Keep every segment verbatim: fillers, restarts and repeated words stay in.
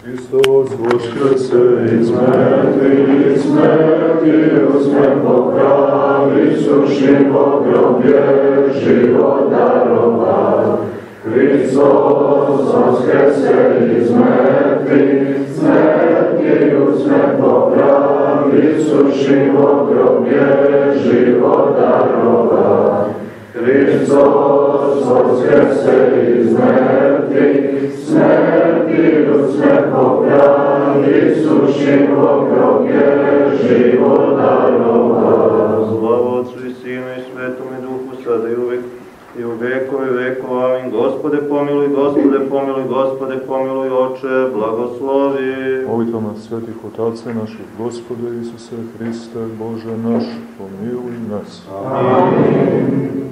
Hristos voskrese iz mrtvih, smrti uzme popravi, sušivo groblje, život darova. Hristos voskrese iz mrtvih, smrti uzme popravi, sušivo groblje, život darova. Hristos voskrese iz mrtvih, smrti uzme popravi, sušivo groblje, život darova. Slava Otcu i Sinu i Svetome Duhu, sada i uvek i u vekove vekova. Amin. Gospode pomiluj, Gospode pomiluj, Gospode pomiluj, Oče, blagoslovi. Molitvama svetih otaca naših, Gospode Isuse Hriste, Bože naš, pomiluj nas. Amin.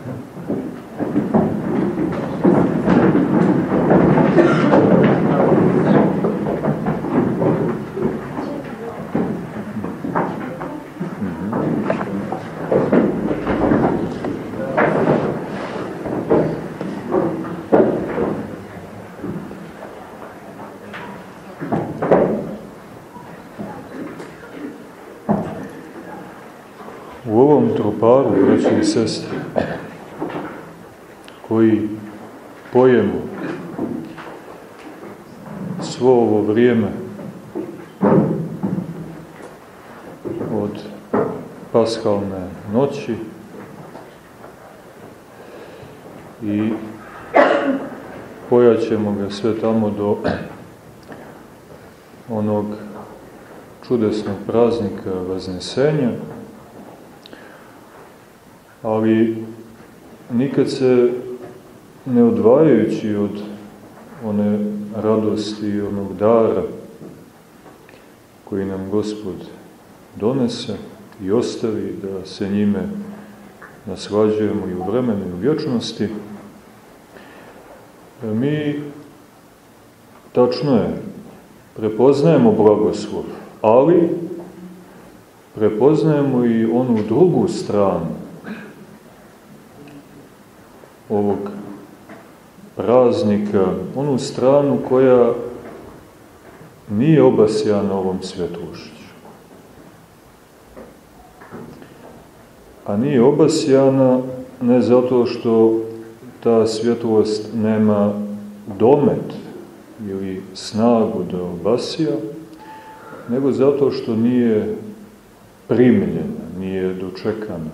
U ovom troparu, braći i sestre, koji pojemo svo ovo vrijeme od paskalne noći i pojaćemo ga sve tamo do onog čudesnog praznika Vaznesenja, ali nikad se ne odvajajući od one radosti i onog dara koji nam Gospod donese i ostavi da se njime naslađujemo i u vremenu i u vječnosti, mi, tačno je, prepoznajemo blagoslov, ali prepoznajemo i onu drugu stranu ovog praznika, onu stranu koja nije obasjana ovom svjetlošću. A nije obasjana ne zato što ta svjetlost nema domet ili snagu da obasja, nego zato što nije primljena, nije dočekana.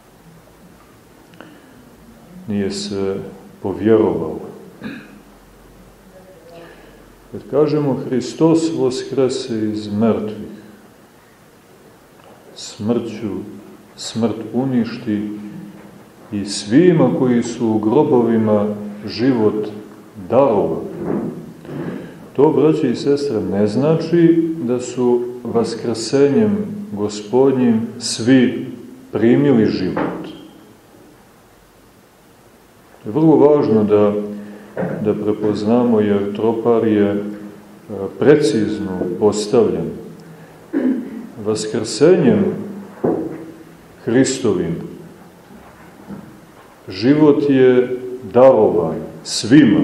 Nije se povjerovalo. Kad kažemo Hristos voskrese iz mrtvih, smrću smrt uništi i svima koji su u grobovima život darova. To, braće i sestre, ne znači da su vaskrsenjem Gospodnjim svi primili život. To je vrlo važno da, da prepoznamo, jer tropar je precizno postavljen. Vaskrsenjem Hristovim život je darovan svima,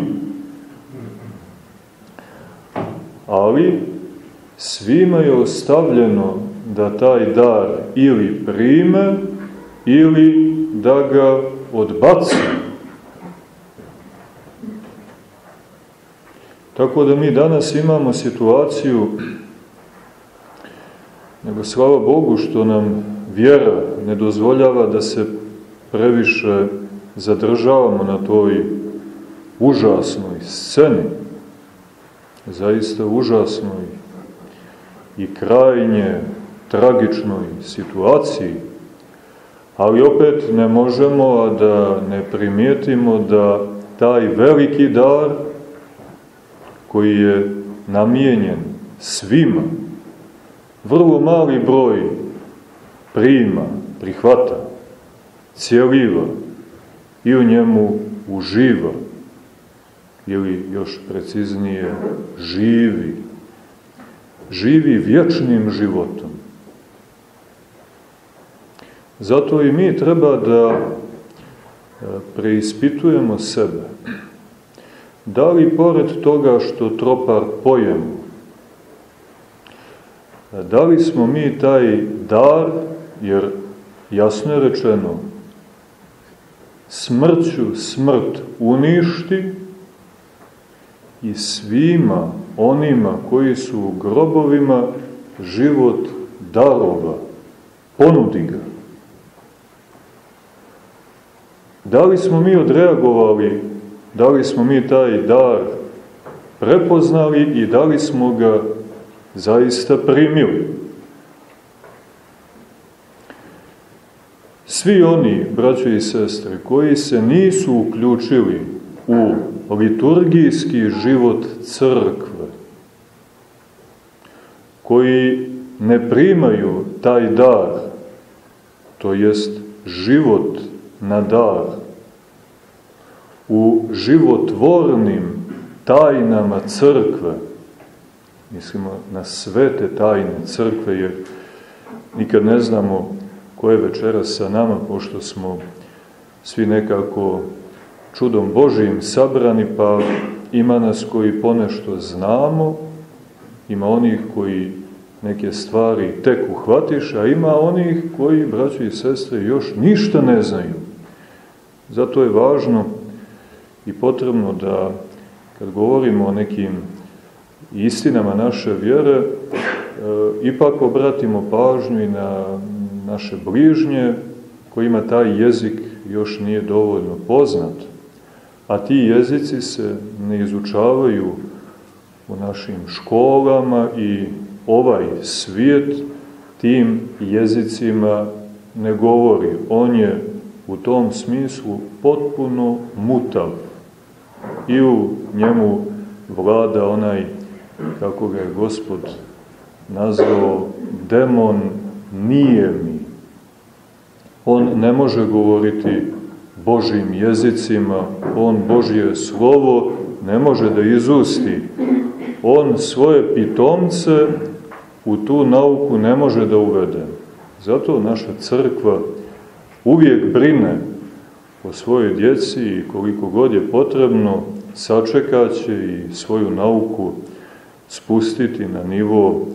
ali svima je ostavljeno da taj dar ili prime ili da ga odbaci. Tako da mi danas imamo situaciju, nego slava Bogu što nam vjera ne dozvoljava da se previše zadržavamo na toj užasnoj sceni, zaista užasnoj i krajnje tragičnoj situaciji, ali opet ne možemo a da ne primijetimo da taj veliki dar koji je namijenjen svima, vrlo mali broj prima, prihvata, cjeliva i u njemu uživa, ili još preciznije živi, živi vječnim životom. Zato i mi treba da preispitujemo sebe. Da li pored toga što tropar pojemo da li smo mi taj dar, jer jasno je rečeno, smrću smrt uništi i svima onima koji su u grobovima život darova, ponudi ga. Da li smo mi odreagovali, da li smo mi taj dar prepoznali i da li smo ga zaista primili? Svi oni, braćo i sestre, koji se nisu uključili u liturgijski život crkve, koji ne primaju taj dar, to jest život na dar, u životvornim tajnama crkve, mislimo na svete tajne crkve, jer nikad ne znamo ko je večeras sa nama, pošto smo svi nekako čudom Božijim sabrani, pa ima nas koji ponešto znamo, ima onih koji neke stvari tek uhvatiš, a ima onih koji, braćo i sestre, još ništa ne znaju. Zato je važno i potrebno da, kad govorimo o nekim istinama naše vjere, e, ipak obratimo pažnju i na naše bližnje, kojima taj jezik još nije dovoljno poznat, a ti jezici se ne izučavaju u našim školama i ovaj svijet tim jezicima ne govori. On je u tom smislu potpuno mutav i u njemu vlada onaj, kako ga je Gospod nazvao, demon nijemi. On ne može govoriti Božjim jezicima, on Božje slovo ne može da izusti. On svoje pitomce u tu nauku ne može da uvede. Zato naša crkva uvijek brine o svojoj djeci i koliko god je potrebno, sačekaće i svoju nauku spustiti na nivo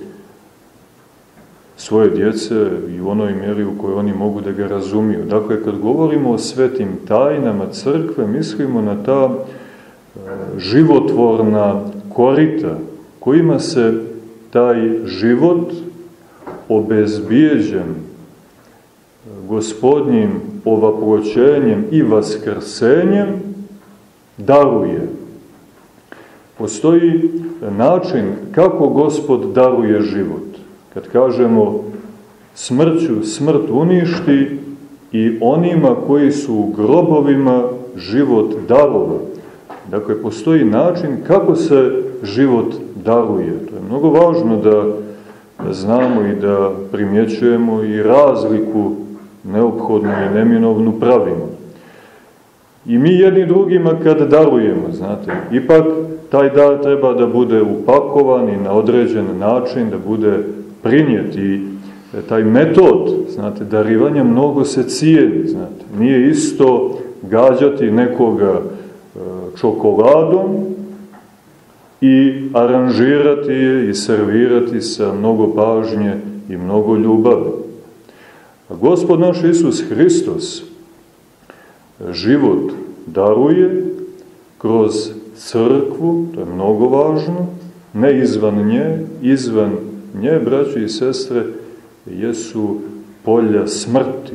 svoje djece i u onoj mjeri u kojoj oni mogu da ga razumiju. Dakle, kad govorimo o svetim tajnama crkve, mislimo na ta životvorna korita kojima se taj život obezbijeđen Gospodnjim ovaploćenjem i vaskrsenjem daruje. Postoji način kako Gospod daruje život. Kad kažemo smrću smrt uništi i onima koji su u grobovima život darova. Dakle, postoji način kako se život daruje. To je mnogo važno da, da znamo i da primjećujemo i razliku neophodnu i neminovnu pravimo. I mi jedni drugima kad darujemo, znate, ipak taj dar treba da bude upakovan i na određen način, da bude prinijet i taj metod, znate, darivanja mnogo se cijeni, znate. Nije isto gađati nekoga čokoladom i aranžirati je i servirati sa mnogo pažnje i mnogo ljubavi. A Gospod naš Isus Hristos život daruje kroz crkvu, to je mnogo važno, ne izvan nje, izvan nje, braći i sestre, jesu polja smrti.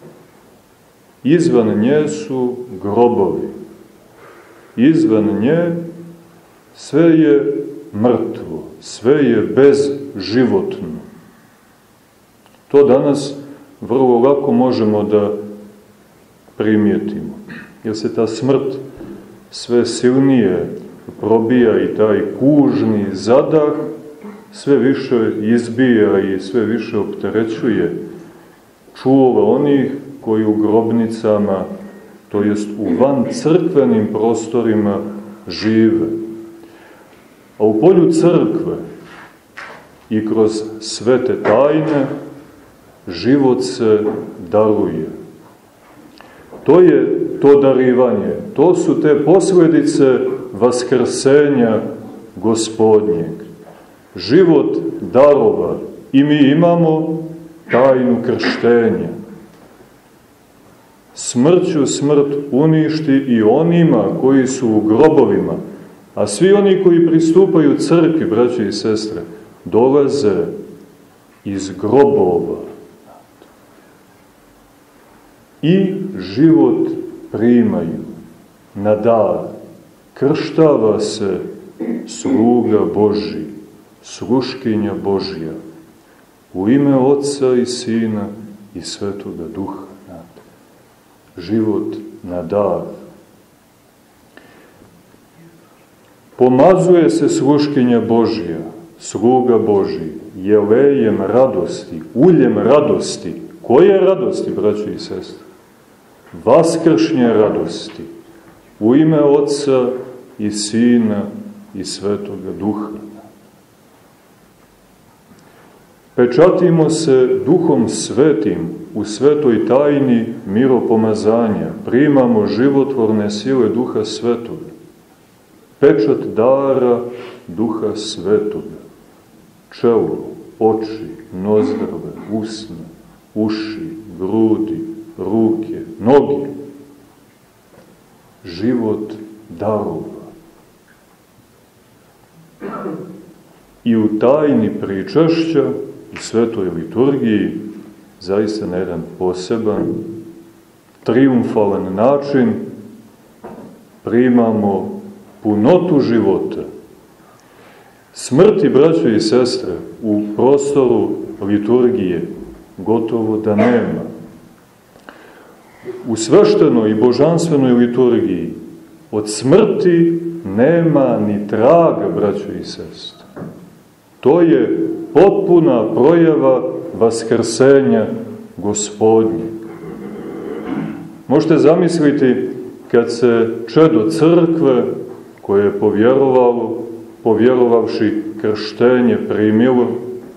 Izvan nje su grobovi. Izvan nje sve je mrtvo, sve je bezživotno. To danas vrlo lako možemo da primijetimo, jer se ta smrt sve silnije probija i taj kužni zadah sve više izbija i sve više opterećuje čuva onih koji u grobnicama, to jest u van crkvenim prostorima žive. A u polju crkve i kroz svete tajne život se daruje. To je to darivanje, to su te posljedice vaskrsenja Gospodnjeg. Život darova I mi imamo tajnu krštenja. Smrću smrt uništi i onima koji su u grobovima, a svi oni koji pristupaju crkvi, braće i sestre, dolaze iz grobova i život primaju na dar. Krštava se sluga Božji, sluškinja Božja, u ime Oca i Sina i Svetoga Duha. Život na dar. Pomazuje se sluškinja Božja, sluga Božji, jelejem radosti, uljem radosti. Koje radosti, braćo i sestre? Vaskršnje radosti, u ime Oca i Sina i Svetoga Duha. Pečatimo se Duhom Svetim u svetoj tajni miropomazanja, primamo životvorne sile Duha Svetoga, pečat dara Duha Svetoga, čelo, oči, nozdrave, usna, uši, grudi, ruke, noge, život darova. I u tajni pričašća u svetoj liturgiji, zaista na jedan poseban, triumfalan način, primamo punotu života. Smrti, braćo i sestre, u prostoru liturgije gotovo da nema. U sveštenoj i božanstvenoj liturgiji od smrti nema ni traga, braćo i sestre. To je potpuna projava vaskrsenja Gospodnje. Možete zamisliti kad se čedo crkve, koje je povjerovalo, povjerovavši krštenje primilo,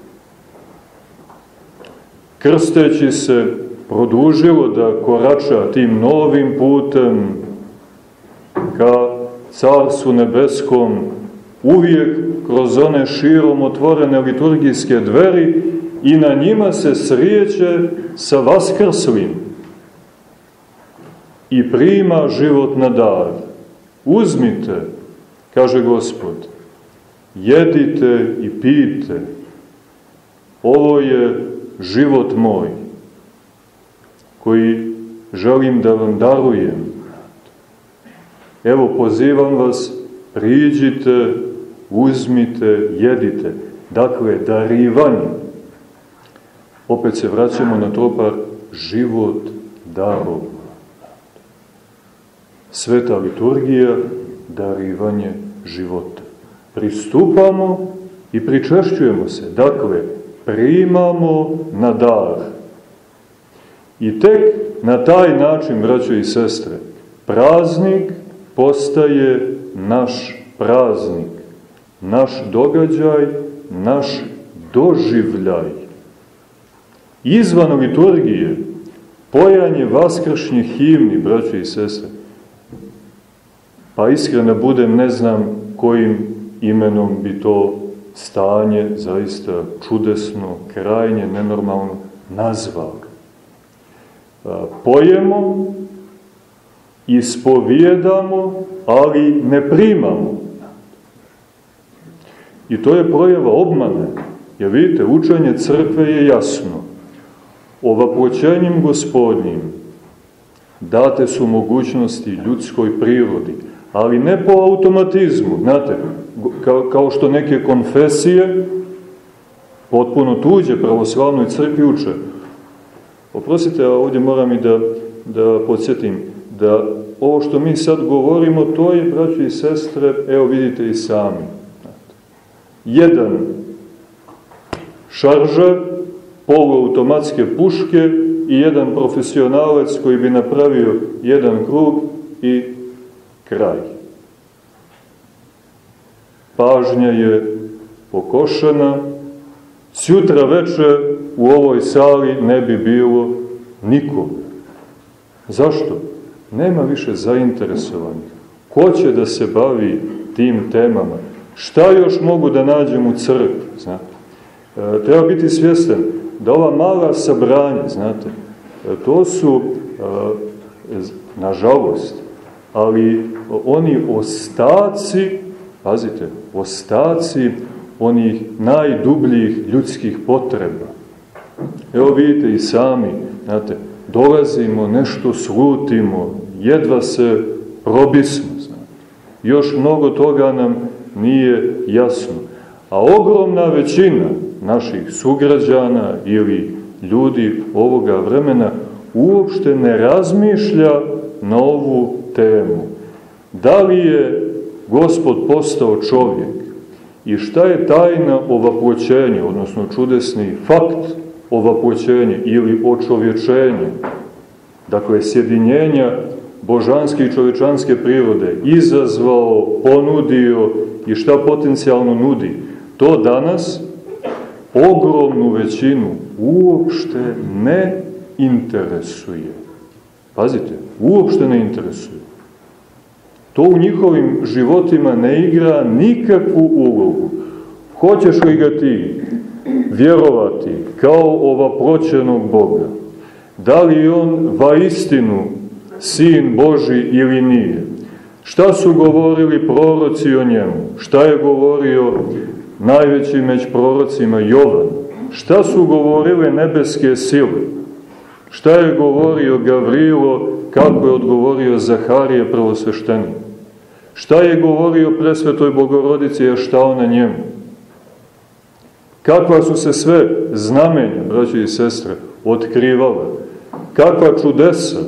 krsteći se produžilo da korača tim novim putem ka Carstvu nebeskom, uvijek kroz one širom otvorene liturgijske dveri i na njima se srijeće sa vaskrslim i prima život na dar. Uzmite, kaže Gospod, jedite i pijte, ovo je život moj, koji želim da vam darujem. Evo, pozivam vas, priđite, uzmite, jedite. Dakle, darivanje. Opet se vraćamo na tropar život darova. Sveta liturgija, darivanje života. Pristupamo i pričešćujemo se. Dakle, primamo na dar. I tek na taj način, braćo i sestre, praznik postaje naš praznik, naš događaj, naš doživljaj. Izvan liturgije, pojanje vaskršnjih himni, braćo i sestre, pa iskreno budem, ne znam kojim imenom bi to stanje, zaista čudesno, krajnje, nenormalno, nazvao. Pojemo, ispovijedamo, ali ne primamo. I to je projava obmane. Jer vidite, učenje crkve je jasno. Ovaploćenjem Gospodnjim date su mogućnosti ljudskoj prirodi, ali ne po automatizmu. Znate, kao, kao što neke konfesije, potpuno tuđe pravoslavnoj crkvi uče. Oprostite, a ovdje moram i da, da podsjetim, da ovo što mi sad govorimo, to je, braći i sestre, evo vidite i sami. Jedan šaržer, poluautomatske puške i jedan profesionalac koji bi napravio jedan krug i kraj. Pažnja je pokošena, sjutra večer u ovoj sali ne bi bilo nikoga. Zašto? Nema više zainteresovanih. Ko će da se bavi tim temama? Šta još mogu da nađem u crkvi? Znate? E, treba biti svjestan da ova mala sabranja, znate, e, to su, e, nažalost, ali oni ostaci, pazite, ostaci onih najdubljih ljudskih potreba. Evo vidite i sami, znate, dolazimo, nešto slutimo, jedva se probismo, znate. Još mnogo toga nam nije jasno. A ogromna većina naših sugrađana ili ljudi ovoga vremena uopšte ne razmišlja na ovu temu. Da li je Gospod postao čovjek i šta je tajna ovaploćenja, odnosno čudesni fakt ovaploćenja ili očovječenja, dakle sjedinjenja božanske i čovječanske prirode, izazvao, ponudio i šta potencijalno nudi, to danas ogromnu većinu uopšte ne interesuje. Pazite, uopšte ne interesuje. To u njihovim životima ne igra nikakvu ulogu. Hoćeš li ga ti vjerovati kao ovaproćenog Boga? Da li je on vaistinu Sin Božji ili nije? Šta su govorili proroci o njemu? Šta je govorio najveći među prorocima Jovan? Šta su govorile nebeske sile? Šta je govorio Gavrilo, kako je odgovorio Zaharije prvosveštenik? Šta je govorio presvetoj Bogorodici, a šta ona njemu? Kakva su se sve znamenja, braći i sestre, otkrivala? Kakva čudesa?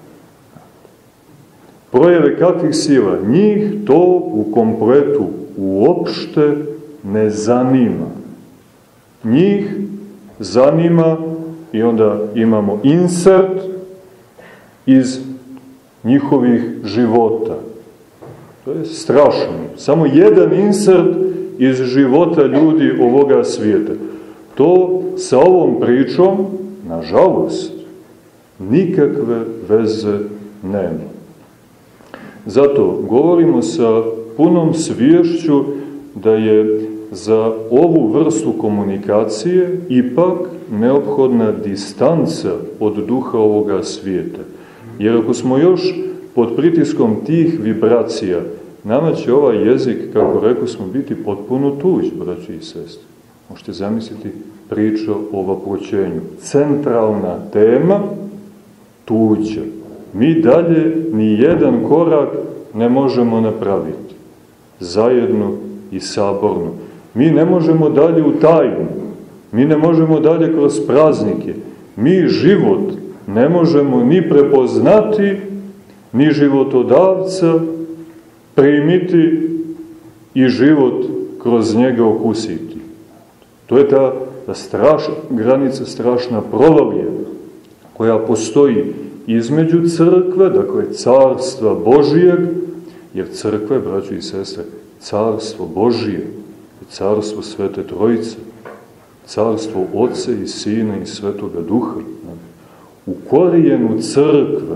Projeve kakvih sila? Njih to u kompletu uopšte ne zanima. Njih zanima, i onda imamo insert iz njihovih života. To je strašno. Samo jedan insert iz života ljudi ovoga svijeta. To sa ovom pričom, nažalost, nikakve veze nema. Zato govorimo sa punom sviješću da je za ovu vrstu komunikacije ipak neophodna distanca od duha ovoga svijeta. Jer ako smo još pod pritiskom tih vibracija, nama će ovaj jezik, kako rekao smo, biti potpuno tuđ, braći i sestre. Možete zamisliti priču o vaploćenju. Centralna tema, tuđa. Mi dalje ni jedan korak ne možemo napraviti. Zajedno i saborno. Mi ne možemo dalje u tajnu. Mi ne možemo dalje kroz praznike. Mi život ne možemo ni prepoznati, ni životodavca primiti i život kroz njega okusiti. To je ta, ta strašna granica, strašna provalija koja postoji između crkve, dakle carstva Božijeg, jer crkva je, braćo i sestre, carstvo Božije, carstvo Svete Trojice, carstvo Oca i Sina i Svetoga Duha. U korijenu crkve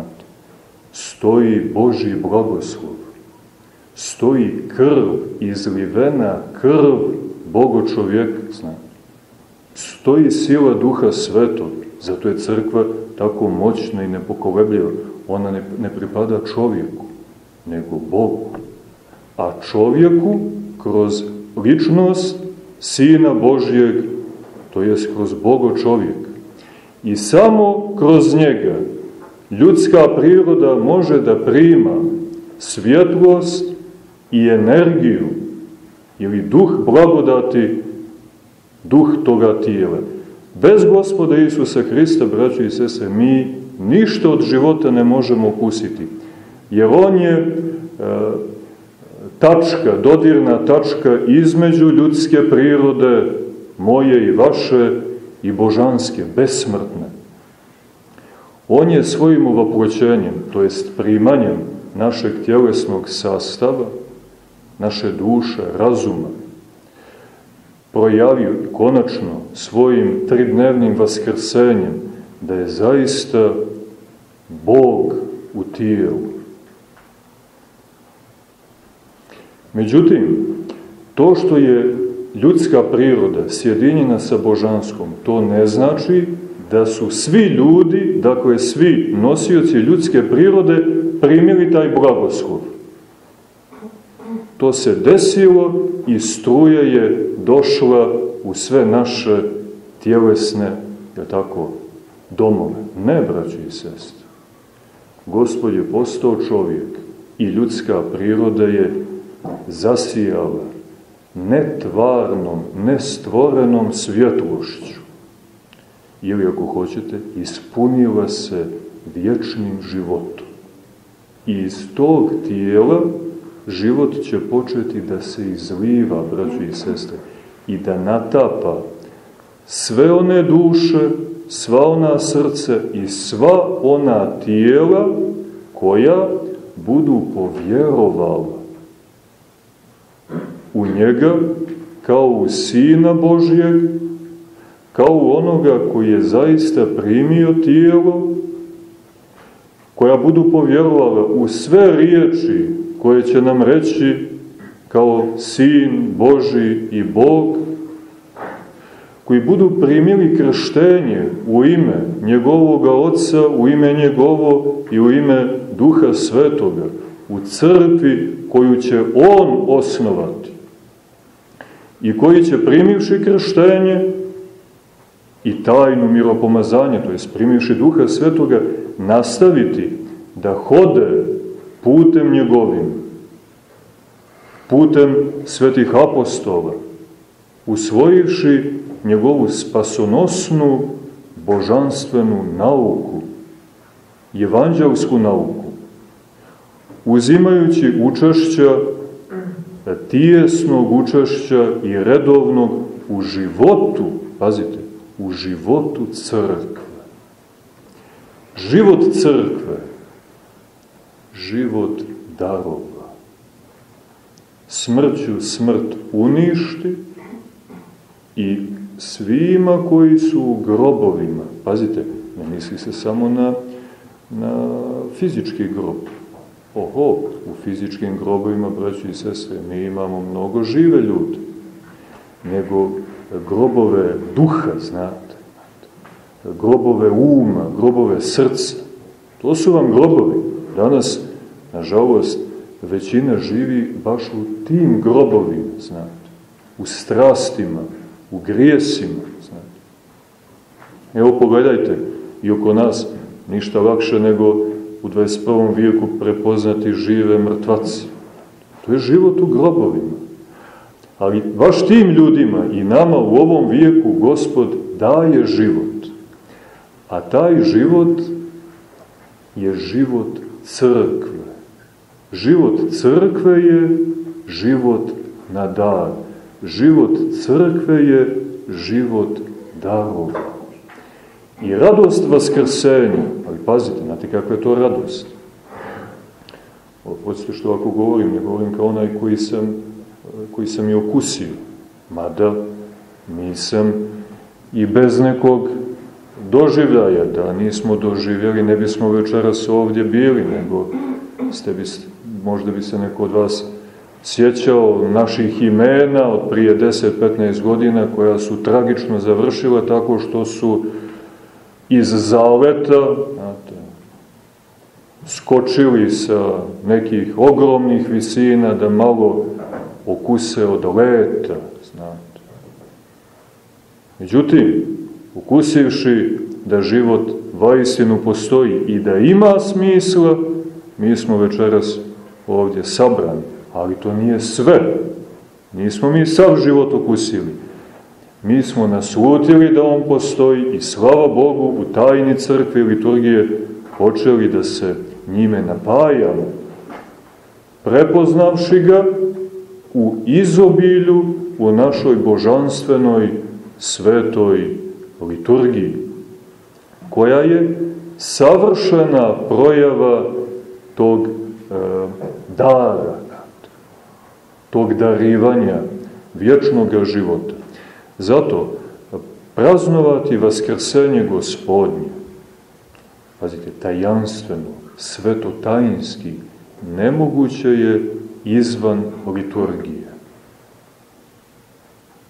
stoji Božji blagoslov, stoji krv, izlivena krv Bogočovjeka, stoji sila Duha Svetog, zato je crkva tako moćna i nepokolebljiva. Ona ne, ne pripada čovjeku, nego Bogu. A čovjeku kroz ličnost Sina Božjeg, to jest kroz Bogo čovjeka. I samo kroz njega ljudska priroda može da prima svjetlost i energiju ili duh blagodati, duh toga tijela. Bez Gospoda Isusa Hrista, braćo i sestre, mi ništa od života ne možemo okusiti. Jer on je e, tačka, dodirna tačka između ljudske prirode, moje i vaše, i božanske, besmrtne. On je svojim ovaploćenjem, to jest primanjem našeg tjelesnog sastava, naše duše, razuma, projavio konačno svojim tridnevnim vaskrsenjem da je zaista Bog u tijelu. Međutim, to što je ljudska priroda sjedinjena sa božanskom, to ne znači da su svi ljudi, dakle svi nosioci ljudske prirode, primili taj blagoslov. To se desilo i struja je došla u sve naše tjelesne, je tako, domove. Ne, braći i sestre. Gospod je postao čovjek i ljudska priroda je zasijala netvarnom, nestvorenom svjetlošću. Ili, ako hoćete, ispunila se vječnim životom. I iz tog tijela život će početi da se izliva, braći i sestre, i da natapa sve one duše, sva ona srce i sva ona tijela koja budu povjerovala u njega kao u Sina Božjeg, kao u onoga koji je zaista primio tijelo, koja budu povjerovala u sve riječi koje će nam reći kao Sin Božji i Bog, koji budu primili krštenje u ime njegovoga Oca, u ime njegovo i u ime Duha Svetoga, u crkvi koju će On osnovati i koji će, primivši krštenje i tajnu miropomazanja, to jest primivši Duha Svetoga, nastaviti da hode putem njegovim, putem svetih apostola, usvojivši njegovu spasonosnu, božanstvenu nauku, evanđelsku nauku, uzimajući učešća, tijesnog učešća i redovnog u životu, pazite, u životu crkve. Život crkve, život darova. Smrću smrt uništi i svima koji su u grobovima, pazite, ne misli se samo na, na fizički grob. Oho, u fizičkim grobovima, braći i sestre, mi imamo mnogo žive ljude, nego grobove duha, znate, grobove uma, grobove srca. To su vam grobovi. Danas, nažalost, većina živi baš u tim grobovima, znate, u strastima, u grijesima, znate. Evo pogledajte, i oko nas ništa lakše nego u dvadeset prvom vijeku prepoznati žive mrtvaci. To je život u grobovima. Ali baš tim ljudima i nama u ovom vijeku Gospod daje život. A taj život je život crkve. Život crkve je život na dar. Život crkve je život darova. I radost vaskrsenja, ali pazite, znate kakva je to radost? Oprostite što ovako govorim, ne govorim kao onaj koji sam, koji sam je okusio. Mada nisam i bez nekog doživljaja, da nismo doživjeli, ne bismo večeras ovdje bili, nego ste bi, možda bi se neko od vas sjećao naših imena od prije deset do petnaest godina, koja su tragično završila tako što su iz zaleta, znate, skočili sa nekih ogromnih visina da malo okuse od leta, znate. Međutim, ukusivši da život vaistinu postoji i da ima smisla, mi smo večeras ovdje sabrani. Ali to nije sve. Nismo mi sav život okusili. Mi smo naslutili da on postoji i slava Bogu u tajni crkve i liturgije počeli da se njime napajamo, prepoznavši ga u izobilju u našoj božanstvenoj svetoj liturgiji, koja je savršena projava tog e, dara, tog darivanja vječnog života. Zato praznovati vaskrsenje Gospodnje, pazite, tajanstveno, svetotajinski, nemoguće je izvan liturgije.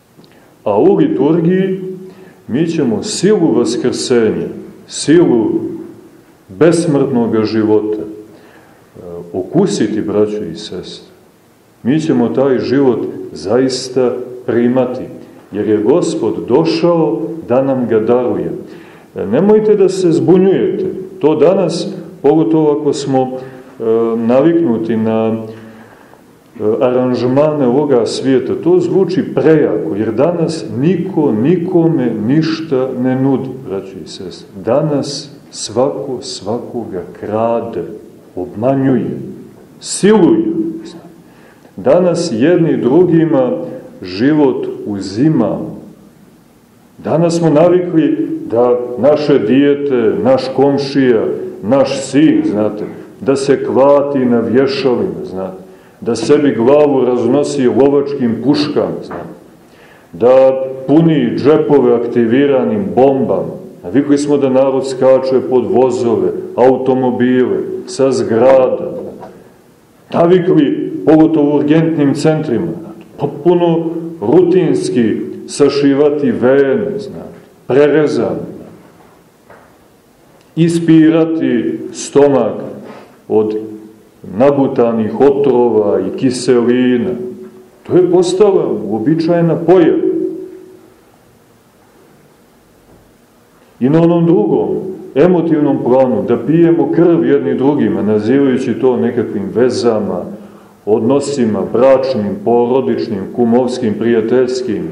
A u liturgiji mi ćemo silu vaskrsenja, silu besmrtnog života okusiti, braćo i sestre. Mi ćemo taj život zaista primati, jer je Gospod došao da nam ga daruje. Nemojte da se zbunjujete. To danas, pogotovo ako smo e, naviknuti na e, aranžmane ovoga svijeta, to zvuči prejako, jer danas niko nikome ništa ne nudi, braćo i sestre. Danas svako svakoga krade, obmanjuje, siluje. Danas jedni drugima život uzimamo. Danas smo navikli da naše dijete, naš komšija, naš sin, znate, da se klati na vješalima, znate, da sebi glavu raznosi lovačkim puškama, znate, da puni džepove aktiviranim bombama. Navikli smo da narod skače pod vozove, automobile, sa zgrada. Navikli, pogotovo u urgentnim centrima, potpuno rutinski sašivati vene, znate, prerezane, ispirati stomak od nagutanih otrova i kiselina. To je postala uobičajena pojava. I na onom drugom, emotivnom planu, da pijemo krv jedni drugima, nazivajući to nekakvim vezama, odnosima, bračnim, porodičnim, kumovskim, prijateljskim.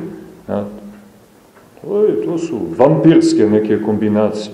To, je, to su vampirske neke kombinacije.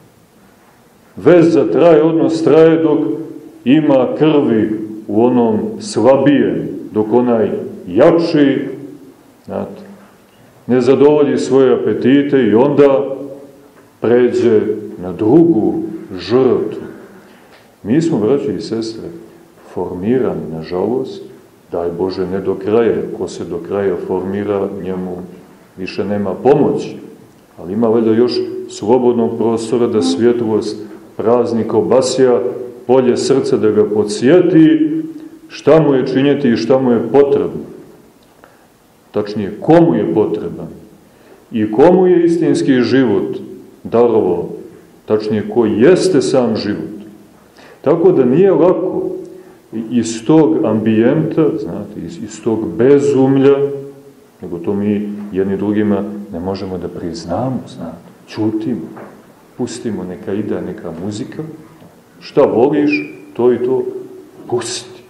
Veza traje, odnos traje dok ima krvi u onom slabijem, dok onaj jači, znate, ne zadovolji svoje apetite i onda pređe na drugu žrtvu. Mi smo, braći i sestre, formirani, nažalost, daj Bože, ne do kraja, ko se do kraja formira, njemu više nema pomoći, ali ima valjda još slobodnog prostora da svjetlost praznika obasja polje srca, da ga podsjeti šta mu je činjeti i šta mu je potrebno. Tačnije, komu je potreban i komu je istinski život darovao, tačnije, ko jeste sam život. Tako da nije lako iz tog ambijenta, znate, iz, iz tog bezumlja, nego to mi jedni drugima ne možemo da priznamo, znate, ćutimo, pustimo, neka ide neka muzika, šta voliš, to i to, pusti.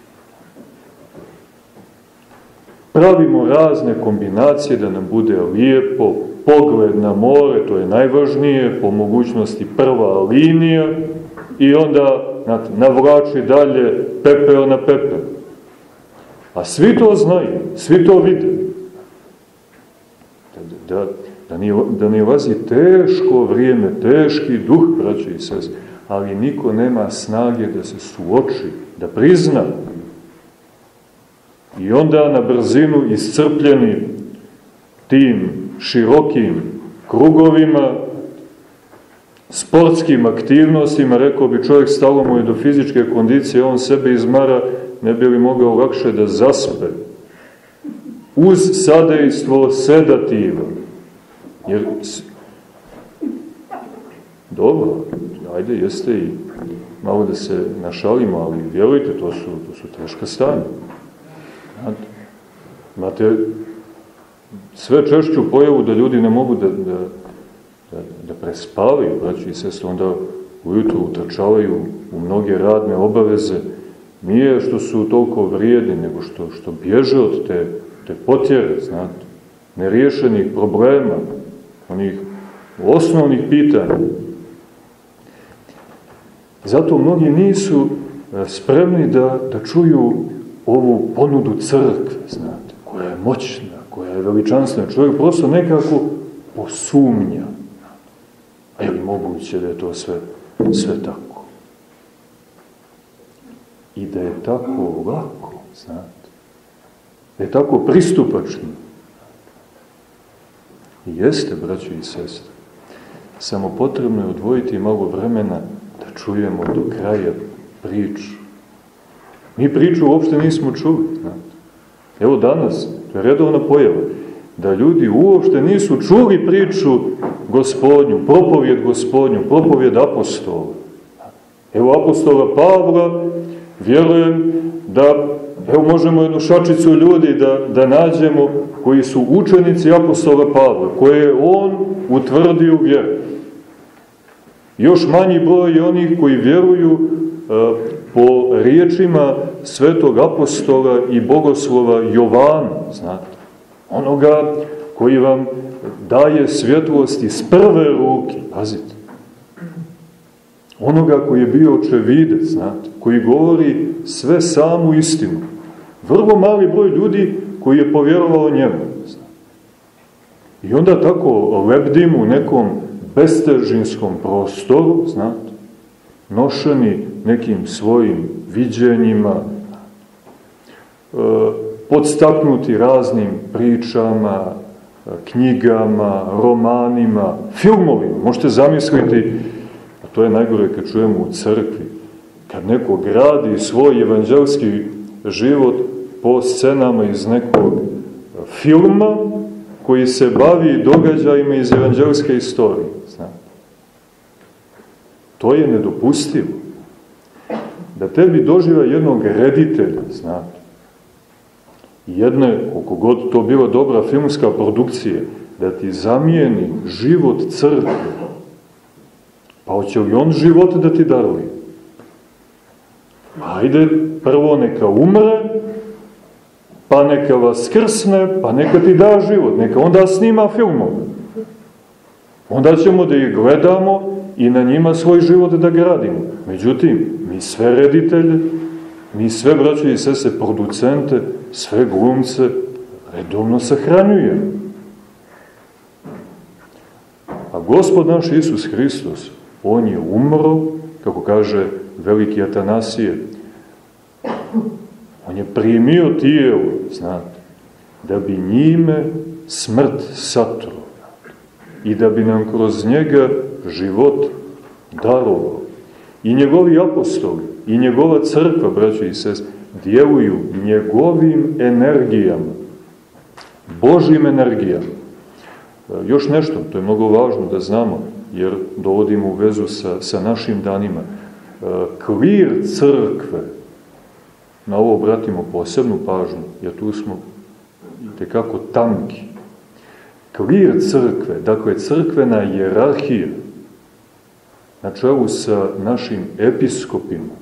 Pravimo razne kombinacije da nam bude lijepo, pogled na more, to je najvažnije, po mogućnosti prva linija, i onda, znate, navlači dalje pepeo na pepeo. A svi to znaju, svi to vide. Da, da, da, ne, da ne ulazi teško vrijeme, teški duh, braće i sestre, ali niko nema snage da se suoči, da prizna. I onda na brzinu iscrpljeni tim širokim krugovima, sportskim aktivnostima, rekao bi čovjek, stalo mu je do fizičke kondicije, on sebe izmara, ne bi li mogao lakše da zaspe. Uz sadejstvo sedativa. Jer, dobro, ajde, jeste i malo da se našalimo, ali vjerujte, to su, to su teška stanja. Znate, imate sve češću pojavu da ljudi ne mogu da, da, da, da prespavaju, braći i sestre, onda ujutru utrčavaju u mnoge radne obaveze. Nije što su toliko vrijedni, nego što, što bježe od te, te potjere, znate, neriješenih problema, onih osnovnih pitanja. Zato mnogi nisu spremni da, da čuju ovu ponudu crkve, znate, koja je moćna, koja je veličanstvena. Čovjek prosto nekako posumnja. A je li moguće da je to sve, sve tako? I da je tako lako, znate, da je tako pristupačno. I jeste, braćo i sestre, samo potrebno je odvojiti malo vremena da čujemo do kraja priču. Mi priču uopšte nismo čuli, znate. Evo danas, to je redovna pojava, da ljudi uopšte nisu čuli priču Gospodnju, propovjed Gospodnju, propovjed apostola. Evo apostola Pavla, vjerujem da, evo možemo jednu šačicu ljudi da, da nađemo koji su učenici apostola Pavla, koje je on utvrdio u vjeru. Još manji broj je onih koji vjeruju uh, po riječima svetog apostola i bogoslova Jovana, znate, onoga koji vam daje svjetlost iz prve ruke, pazite, onoga koji je bio očevidec, znate, koji govori sve samu istinu. Vrlo mali broj ljudi koji je povjerovao njemu, znate. I onda tako lebdimo u nekom bestežinskom prostoru, znate, nošeni nekim svojim viđenjima, e, podstaknuti raznim pričama, knjigama, romanima, filmovima. Možete zamisliti, a to je najgore kad čujemo u crkvi, kad neko gradi svoj evanđelski život po scenama iz nekog filma koji se bavi događajima iz evanđelske istorije. Znate. To je nedopustivo. Da tebi doživa jednog reditelja, znate, jedne, koliko god to bila dobra filmska produkcija, da ti zamijeni život crkve, pa hoće li on život da ti daruje? Ajde, prvo neka umre, pa neka vaskrsne, pa neka ti da život, neka onda snima filmove. Onda ćemo da ih gledamo i na njima svoj život da gradimo. Međutim, mi sve reditelje, mi sve braće i sestre producente, sve glumce redovno sahranjujemo. A Gospod naš Isus Hristos, on je umro, kako kaže veliki Atanasije, on je primio tijelo, znate, da bi njime smrt satro i da bi nam kroz njega život darovao. I njegovi apostoli, i njegova crkva, braćo i sestre, djeluju njegovim energijama, Božjim energijama. Još nešto, to je mnogo važno da znamo, jer dovodimo u vezu sa, sa našim danima. Klir crkve, na ovo obratimo posebnu pažnju, jer tu smo tekako tanki. Klir crkve, dakle crkvena hijerarhija, na čelu sa našim episkopima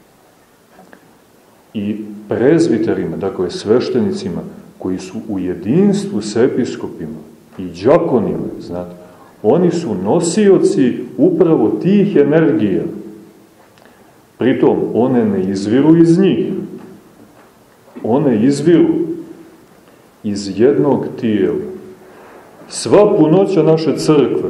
i prezbiterima, dakle sveštenicima, koji su u jedinstvu s episkopima i đakonima, znate, oni su nosioci upravo tih energija. Pritom, one ne izviru iz njih. One izviru iz jednog tijela. Sva punoća naše crkve,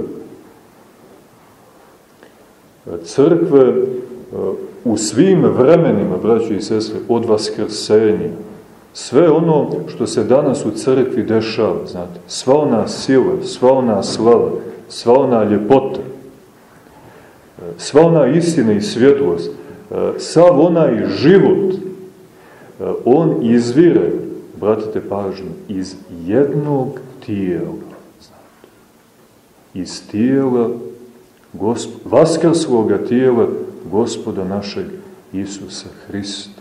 crkve u svim vremenima, braćo i sestre, od vaskrsenja, sve ono što se danas u crkvi dešava, znate, sva ona sila, sva ona slava, sva ona ljepota, sva ona istina i svjetlost, sav onaj život, on izvire, obratite pažnju, iz jednog tijela, znate, iz tijela Gosp... vaskrsloga tijela Gospoda našeg Isusa Hrista.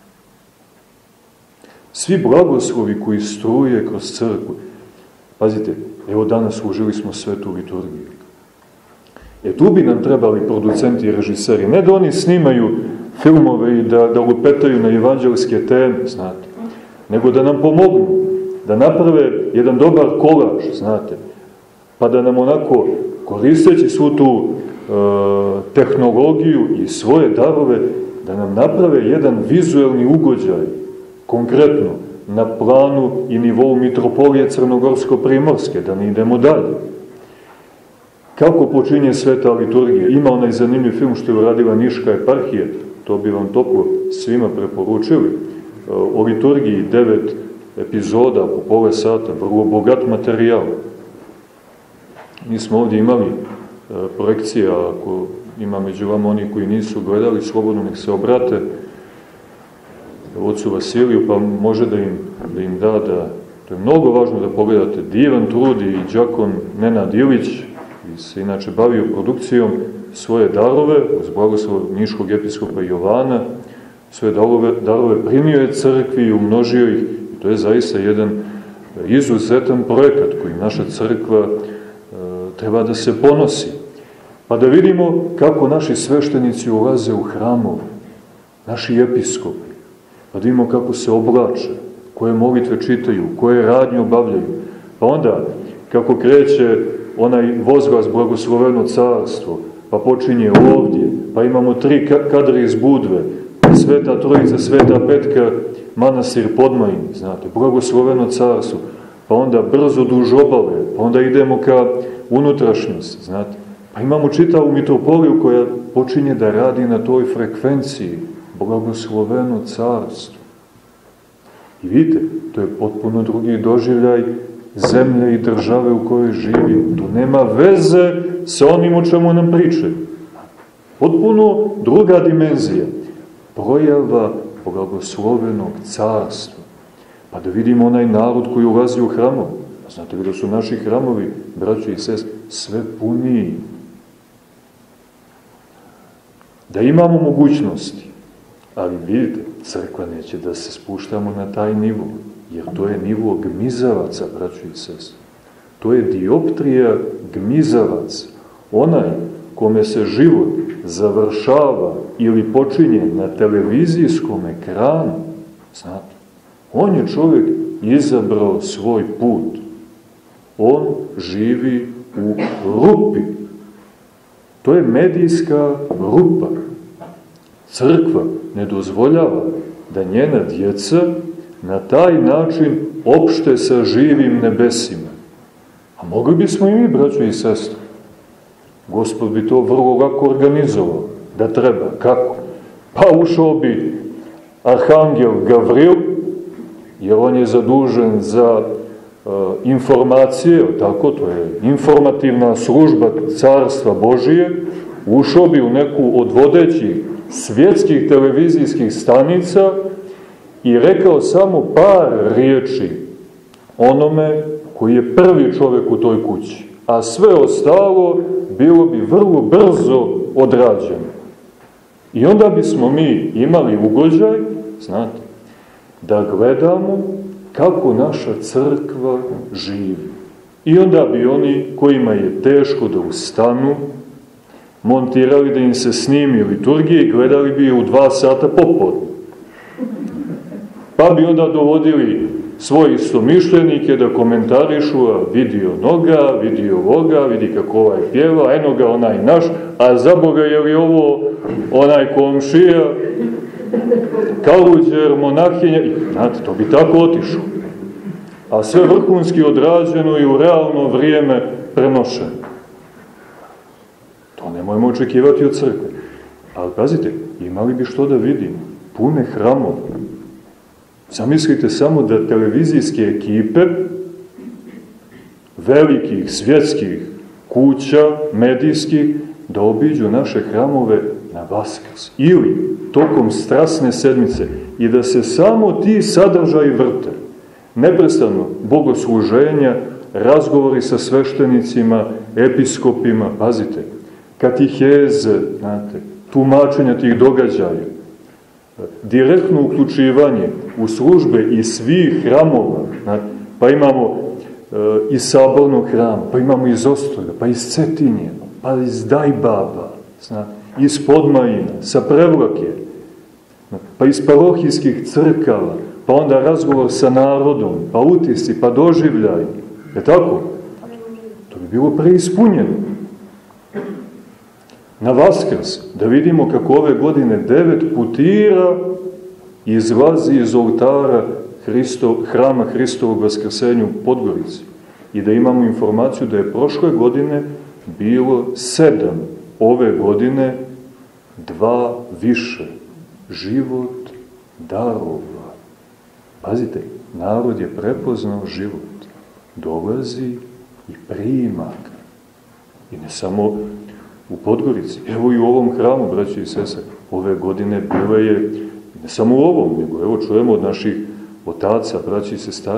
Svi blagoslovi koji struje kroz crkvu, pazite, evo danas služili smo svetu liturgiju. E tu bi nam trebali producenti i režiseri, ne da oni snimaju filmove i da, da lupetaju na evanđelske teme, znate, nego da nam pomognu, da naprave jedan dobar kolaž, znate, pa da nam onako, koristeći svu tu e, tehnologiju i svoje darove, da nam naprave jedan vizuelni ugođaj, konkretno, na planu i nivou mitropolije Crnogorsko-Primorske, da ne idemo dalje. Kako počinje sveta liturgija? Ima onaj zanimljiv film što je uradila Niška eparhija, to bi vam toplo svima preporučili. O liturgiji devet epizoda po pola sata, vrlo bogat materijal. Mi smo ovdje imali projekcije, ako ima među vama oni koji nisu gledali, slobodno nek se obrate ocu Vasiliju, pa može da im da, im da, da To je mnogo važno da pogledate. Divan trud i đakon Nenad Ilić, koji se inače bavio produkcijom, svoje darove, uz blagoslov niškog episkopa Jovana, svoje darove, darove primio je crkvi i umnožio ih. I to je zaista jedan izuzetan projekat koji naša crkva e, treba da se ponosi. Pa da vidimo kako naši sveštenici ulaze u hramove, naši episkopi, pa da vidimo kako se oblače, koje molitve čitaju, koje radnje obavljaju. Pa onda, kako kreće onaj vozglas blagosloveno carstvo, pa počinje ovdje, pa imamo tri kadra iz Budve, Sveta Trojica, Sveta Petka, manastir Podmajin, znate, blagosloveno carstvo, pa onda brzo duž obale, pa onda idemo ka unutrašnjosti, znate. Pa imamo čitavu mitropoliju koja počinje da radi na toj frekvenciji, blagosloveno carstvo. I vidite, to je potpuno drugi doživljaj zemlje i države u kojoj živi. To nema veze sa onim o čemu nam priče. Potpuno druga dimenzija. Projava blagoslovenog carstva. Pa da vidimo onaj narod koji ulazi u hramove. Znate li da su naši hramovi, braćo i sestre, sve puniji. Da imamo mogućnosti, ali vidite, crkva neće da se spuštamo na taj nivo, jer to je nivo gmizavaca, braćo i sestre. To je dioptrija gmizavaca. Onaj kome se život završava ili počinje na televizijskom ekranu, znate, on je čovjek izabrao svoj put. On živi u rupi. To je medijska rupa. Crkva ne dozvoljava da njena djeca na taj način opšte sa živim nebesima. A mogli bismo i mi, braćo i sestre. Gospod bi to vrlo lako organizovao. Da treba. Kako? Pa ušao bi arhangel Gavril, jer on je zadužen za uh, informacije, tako, to je informativna služba Carstva Božije, ušao bi u neku od vodećih svjetskih televizijskih stanica i rekao samo par riječi onome koji je prvi čovjek u toj kući. A sve ostalo bilo bi vrlo brzo odrađeno. I onda bismo mi imali ugođaj, znate, da gledamo kako naša crkva živi. I onda bi oni kojima je teško da ustanu, montirali da im se snimi liturgije i gledali bi je u dva sata popodne. Pa bi onda dovodili svoje istomišljenike da komentarišu, a vidio noga, vidio ovoga, vidi kako ovaj pjeva, eno ga onaj naš, a za Boga je li ovo onaj komšija, kaluđer, monahinja, i, znate, to bi tako otišlo. A sve vrhunski odrađeno i u realno vrijeme prenošeno. To nemojmo očekivati od crkve. Ali pazite, imali bi što da vidimo. Pune hramove. Zamislite samo da televizijske ekipe velikih svjetskih kuća, medijskih, da obiđu naše hramove na Vaskrs. Ili tokom strasne sedmice i da se samo ti sadržaji vrte. Neprestano bogosluženja, razgovori sa sveštenicima, episkopima, pazite, katiheze, znate, tumačenja tih događaja, direktno uključivanje u službe iz svih hramova, znate, pa imamo e, iz Sabornog hrama, pa imamo iz Ostroga, pa iz Cetinje, pa iz Dajbaba, znate, iz Podmajina, sa Prevlake, pa iz parohijskih crkava, pa onda razgovor sa narodom, pa utisci, pa doživljaj. Je tako? To bi bilo preispunjeno. Na Vaskrs, da vidimo kako ove godine devet putira izlazi iz oltara Hristo, hrama Hristovog Vaskrsenja u Podgorici. I da imamo informaciju da je prošle godine bilo sedam, ove godine dva više. Život darova. Pazite, narod je prepoznao život. Dolazi i prima ga. I ne samo u Podgorici. Evo i u ovom hramu, braći i sestre, ove godine bile je, ne samo u ovom, nego evo čujemo od naših otaca, braći i sestara,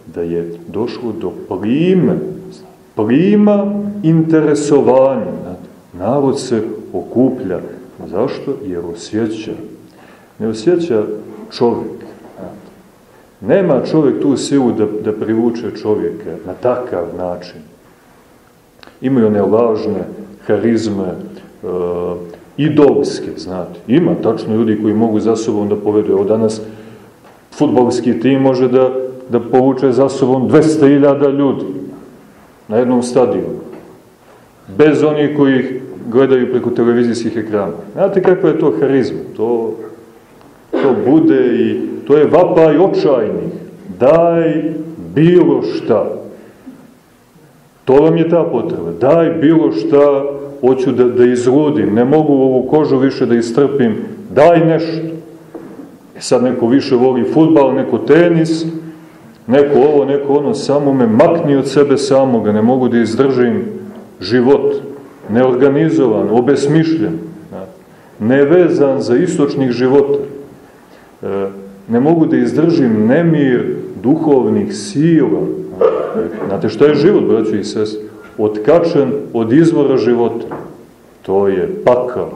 da je došlo do plime, plima interesovanja. Narod se okuplja. Zašto? Jer osjeća. Ne osjeća čovjek. Nema čovjek tu silu da, da privuče čovjeka na takav način. Imaju one lažne harizme, e, idolske, znate. Ima tačno ljudi koji mogu za sobom da povedu. Evo danas fudbalski tim može da, da povuče za sobom dvesta hiljada ljudi na jednom stadionu. Bez onih koji ih gledaju preko televizijskih ekrana. Znate kakva je to harizma? To, to bude i to je vapaj očajnih. Daj bilo šta. To vam je ta potreba. Daj bilo šta, hoću da, da izludim. Ne mogu ovu kožu više da istrpim. Daj nešto. E sad neko više voli fudbal, neko tenis, neko ovo, neko ono. Samo me makni od sebe samoga. Ne mogu da izdržim život. Neorganizovan, obesmišljen. Nevezan za istočnih života. Ne mogu da izdržim nemir duhovnih sila. Znate šta je život, braćo i sestre? Otkačen od izvora života. To je pakao.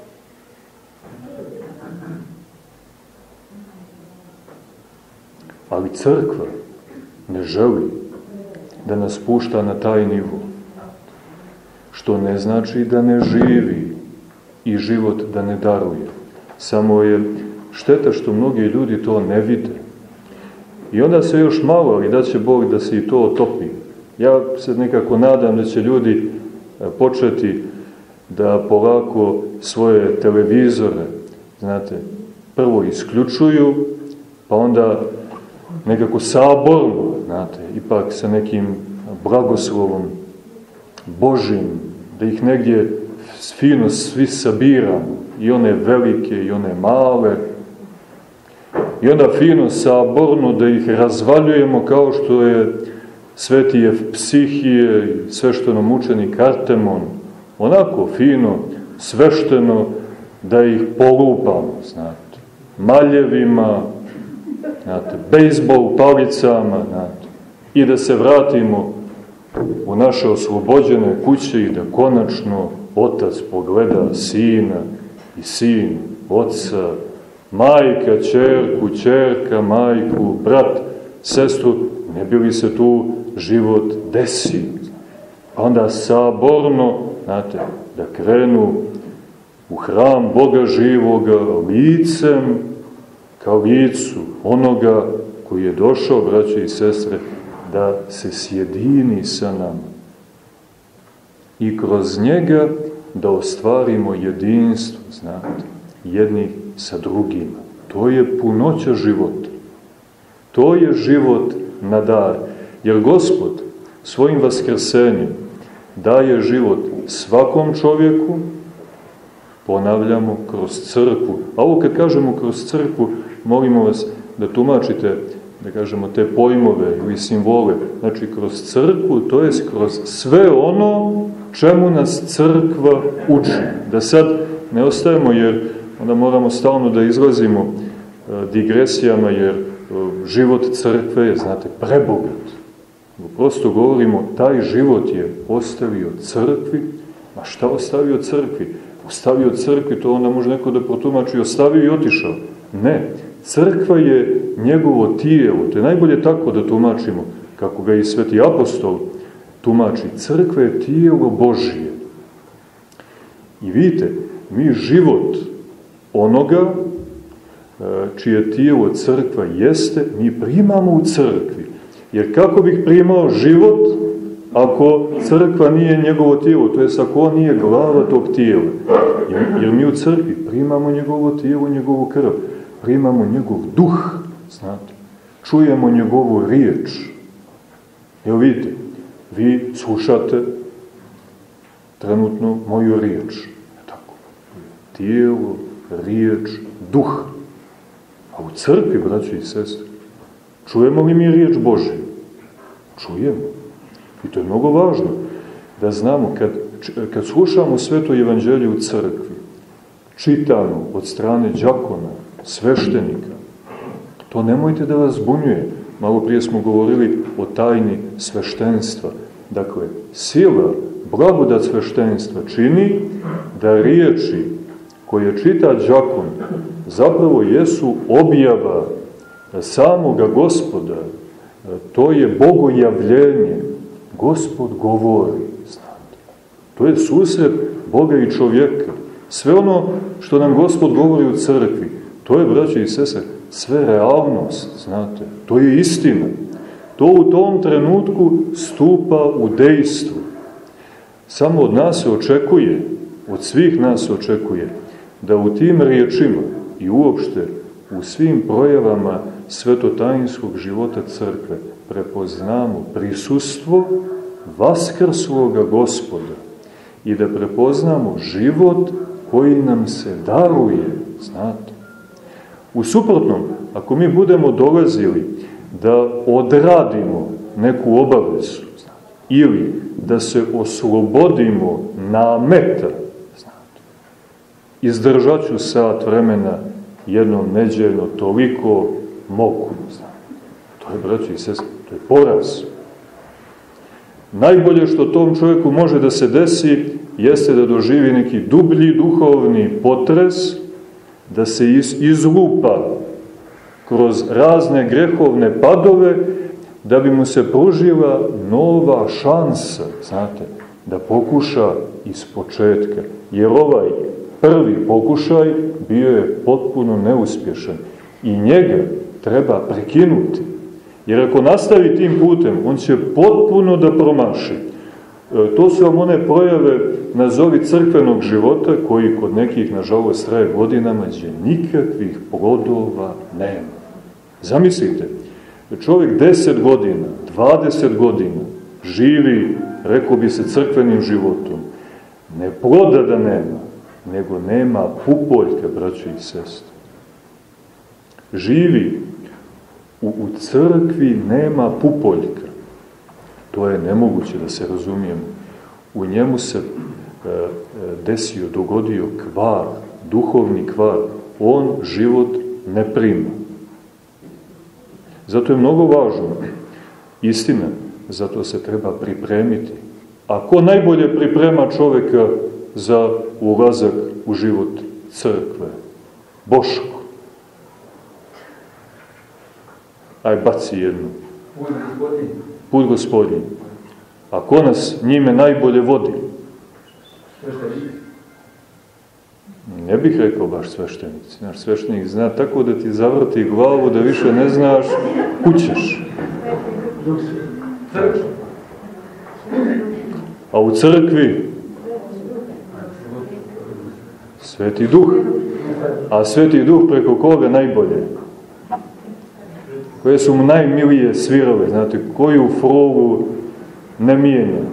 Ali crkva ne želi da nas pušta na taj nivo. Što ne znači da ne živi i život da ne daruje. Samo je šteta što mnogi ljudi to ne vide. I onda se još malo, ali da će Bog da se i to otopi. Ja se nekako nadam da će ljudi početi da polako svoje televizore, znate, prvo isključuju, pa onda nekako saborno, znate, ipak sa nekim blagoslovom Božim, da ih negdje fino svi sabiramo, i one velike, i one male, i onda fino saborno da ih razvaljujemo kao što je sveti Evpsihije, sveštenomučenik Artemon, onako fino, svešteno, da ih polupamo, znate, maljevima, znate, bejsbol palicama, znate, i da se vratimo u naše oslobođene kuće i da konačno otac pogleda sina i sin oca, majka, ćerku, ćerka, majku, brat, sestru, ne bi li se tu život desi. Pa onda saborno, znate, da krenu u hram Boga živoga licem ka licu onoga koji je došao, braće i sestre, da se sjedini sa nama. I kroz njega da ostvarimo jedinstvo, znate, jednih sa drugima. To je punoća života. To je život na dar. Jer Gospod svojim vaskrsenjem daje život svakom čovjeku, ponavljamo, kroz crkvu. A ovo kad kažemo kroz crkvu, molimo vas da tumačite, da kažemo, te pojmove ili simbole. Znači, kroz crkvu, to je kroz sve ono čemu nas crkva uči. Da sad ne ostajemo, jer onda moramo stalno da izlazimo digresijama, jer život crkve je, znate, prebogat. Prosto govorimo, taj život je ostavio crkvi. A šta ostavio crkvi? Ostavio crkvi, to onda može neko da protumači, ostavio i otišao. Ne, crkva je njegovo tijelo. To je najbolje tako da tumačimo, kako ga i sveti apostol tumači. Crkva je tijelo Božije. I vidite, mi život onoga čije tijelo crkva jeste, mi primamo u crkvi. Jer kako bih primao život ako crkva nije njegovo tijelo, to jest ako on nije glava tog tijela? Jer, jer mi u crkvi primamo njegovo tijelo, njegovu krv, primamo njegov duh, znate, čujemo njegovu riječ. Evo vidite, vi slušate trenutno moju riječ. Tako. Tijelo, riječ, duh. A u crkvi, braći i sestre, čujemo li mi riječ Božju? Čujemo. I to je mnogo važno da znamo, kad, kad slušamo sveto evanđelje u crkvi, čitano od strane đakona, sveštenika, to nemojte da vas zbunjuje. malo prije smo govorili o tajni sveštenstva. Dakle, sila, blagodat sveštenstva čini da riječi koje čita đakon zapravo jesu objava samoga Gospoda. To je bogojavljenje. Gospod govori, znate. To je susret Boga i čovjeka. Sve ono što nam Gospod govori u crkvi, to je, braće i sestre, sve realnost, znate. To je istina. To u tom trenutku stupa u dejstvo. Samo od nas se očekuje, od svih nas se očekuje, da u tim riječima i uopšte u svim projavama svetotajinskog života crkve prepoznamo prisustvo vaskrsloga Gospoda i da prepoznamo život koji nam se daruje, znate. U suprotnom, ako mi budemo dolazili da odradimo neku obavezu, znate, ili da se oslobodimo nameta, znate, izdržat ću sat vremena jednom neđeljno, toliko mogu, znate. To je, braći i sestre, to je poraz. Najbolje što tom čovjeku može da se desi jeste da doživi neki dublji duhovni potres, da se iz, izlupa kroz razne grehovne padove, da bi mu se pružila nova šansa, znate, da pokuša iz početka. Jer ovaj prvi pokušaj bio je potpuno neuspješan i njega treba prekinuti. Jer ako nastavi tim putem, on će potpuno da promaši. E, to su vam one projave, nazovi crkvenog života, koji kod nekih, nažalost, traje godinama, gdje nikakvih plodova nema. Zamislite, čovjek deset godina, dvadeset godina živi, rekao bi se, crkvenim životom. Ne ploda da nema, nego nema pupoljka, braćo i sestre. Živi, u, u crkvi nema pupoljka. To je nemoguće da se razumijemo. U njemu se e, desio, dogodio kvar, duhovni kvar. On život ne prima. Zato je mnogo važno, istina, zato se treba pripremiti. A ko najbolje priprema čovjeka za ulazak u život crkve? Boško. Aj, baci jednu. Put Gospodin. Put Gospodin. A ko nas njime najbolje vodi? Sveštenik. Ne bih rekao baš sveštenici. Naš sveštenik zna tako da ti zavrti glavu da više ne znaš kućeš. Crkva. A u crkvi Sveti Duh. A Sveti Duh preko koga najbolje? Koje su mu najmilije svirale, znate, koju frogu ne mijenja?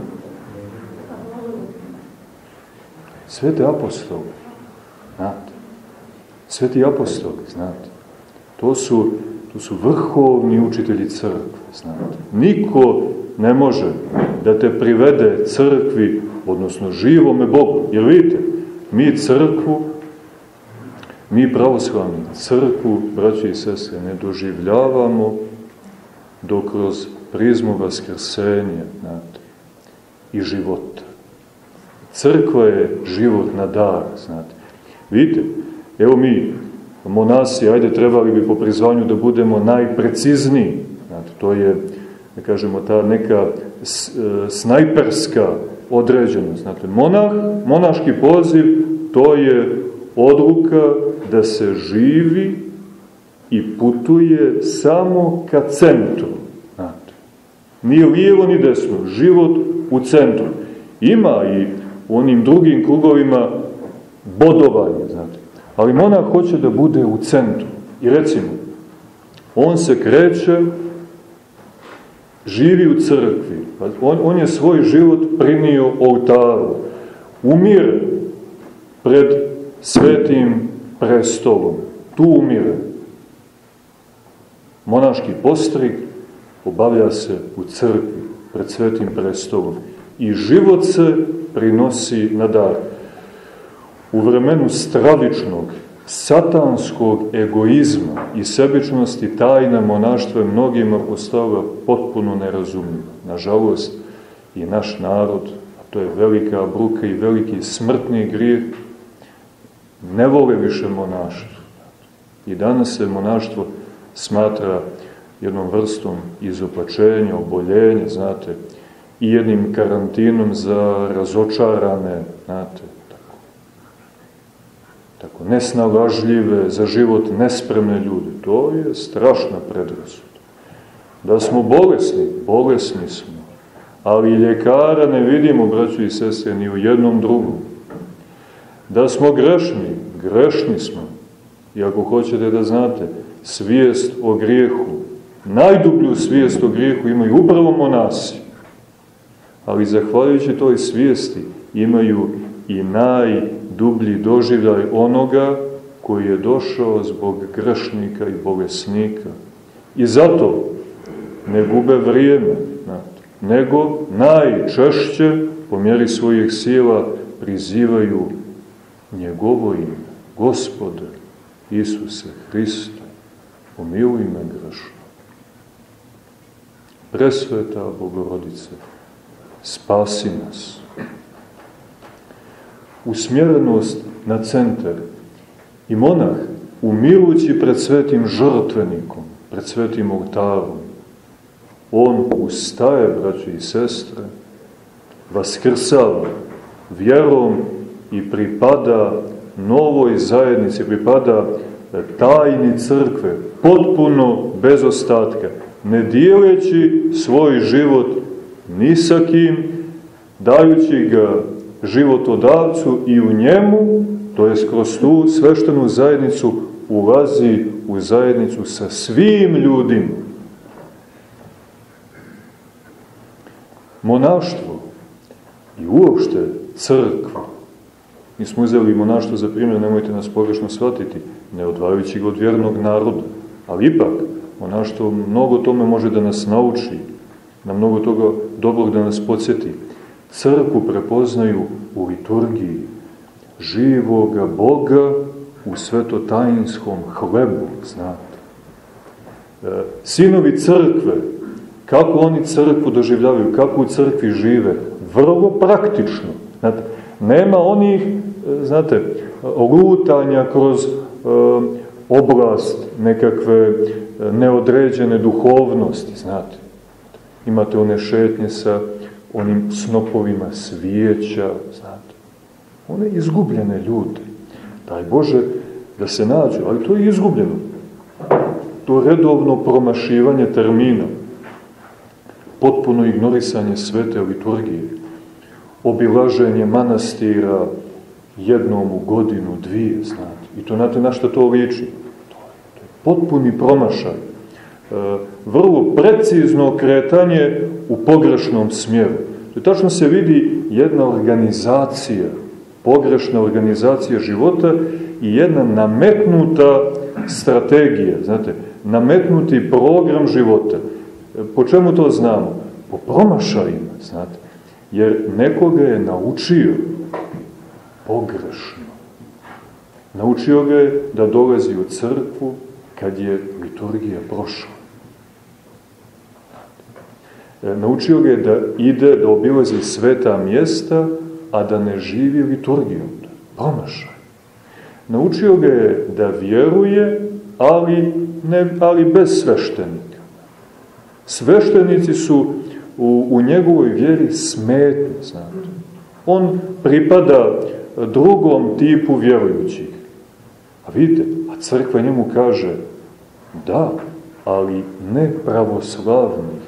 Sveti apostoli, znate. Sveti apostoli, znate. To su, to su vrhovni učitelji crkve, znate. Niko ne može da te privede crkvi, odnosno živome Bogu. Jer vidite, mi crkvu, mi pravoslavni crkvu, braći i sestre, ne doživljavamo dok kroz prizmu vaskrsenja, znate, i života. Crkva je životna dar, znate. Vidite, evo mi, monasi, ajde, trebali bi po prizvanju da budemo najprecizniji, znate, to je, da kažemo, ta neka s, e, snajperska određenost, znate, monah, monaški poziv, to je odluka da se živi i putuje samo ka centru. Znate. Ni lijevo ni desno, život u centru. Ima i u onim drugim krugovima bodovanje, znate. Ali monah hoće da bude u centru. I recimo, on se kreće, živi u crkvi. On, on je svoj život primio oltaru. Umire pred svetim prestolom. Tu umire. Monaški postrig obavlja se u crkvi pred svetim prestolom. I život se prinosi na dar. U vremenu stravičnog satanskog egoizma i sebičnosti tajna monaštva je mnogima postala potpuno nerazumljiva. Nažalost, i naš narod, a to je velika bruka i veliki smrtni grijeh, ne vole više monaštvo. I danas se monaštvo smatra jednom vrstom izopačenja, oboljenja, znate, i jednim karantinom za razočarane, znate, tako, tako nesnalažljive, za život nespremne ljude. To je strašna predrasuda. Da smo bolesni, bolesni smo, ali ljekara ne vidimo, braćo i sestre, ni u jednom drugom. Da smo grešni, grešni smo. I ako hoćete da znate, svijest o grijehu, najdublju svijest o grijehu imaju upravo monasi. Ali zahvaljujući toj svijesti imaju i najdublji doživljaj onoga koji je došao zbog grešnika i bolesnika. I zato ne gube vrijeme, nego najčešće, po mjeri svojih sila, prizivaju njegovo ime. Gospode Isuse Hriste, pomiluj me grešno. Presveta Bogorodice, spasi nas. Usmjerenost na centar i monah, umirujući pred svetim žrtvenikom, pred svetim oltarom, on ustaje, braće i sestre, vaskrsava vjerom i pripada novoj zajednici, pripada tajni crkve, potpuno bez ostatka, ne dijeleći svoj život ni sa kim, dajući ga životodavcu i u njemu, to jest kroz tu sveštenu zajednicu, ulazi u zajednicu sa svim ljudima. Monaštvo i uopšte crkva, mi smo uzeli monaštvo za primjer, nemojte nas pogrešno shvatiti, ne odvajajući ga od vjernog naroda, ali ipak monaštvo mnogo tome može da nas nauči, na mnogo toga dobrog da nas podsjeti. Crkvu prepoznaju u liturgiji živoga Boga u svetotajinskom hlebu, znate. Sinovi crkve, kako oni crkvu doživljavaju, kako u crkvi žive, vrlo praktično. Znate, nema onih, znate, lutanja kroz e, oblast nekakve neodređene duhovnosti, znate. Imate one šetnje sa onim snopovima svijeća, znate. One izgubljene ljude. Daj Bože da se nađu, ali to je izgubljeno. To redovno promašivanje termina, potpuno ignorisanje svete liturgije, obilaženje manastira jednom u godinu, dvije, znate. I to znate na što to liči. To je potpuni promašaj. E, vrlo precizno kretanje u pogrešnom smjeru. To je tačno se vidi jedna organizacija, pogrešna organizacija života i jedna nametnuta strategija, znate, nametnuti program života. Po čemu to znamo? Po promašajima, znate. Jer nekoga je naučio pogrešno. Naučio ga je da dolazi u crkvu kad je liturgija prošla. Naučio ga je da ide, da obilazi sveta mjesta, a da ne živi liturgijom. Promašaj. Naučio ga je da vjeruje, ali, ne, ali bez sveštenika. Sveštenici su u, u njegovoj vjeri smetni, znate. On pripada drugom tipu vjerujućih. A vidite, a crkva njemu kaže, da, ali ne pravoslavnih.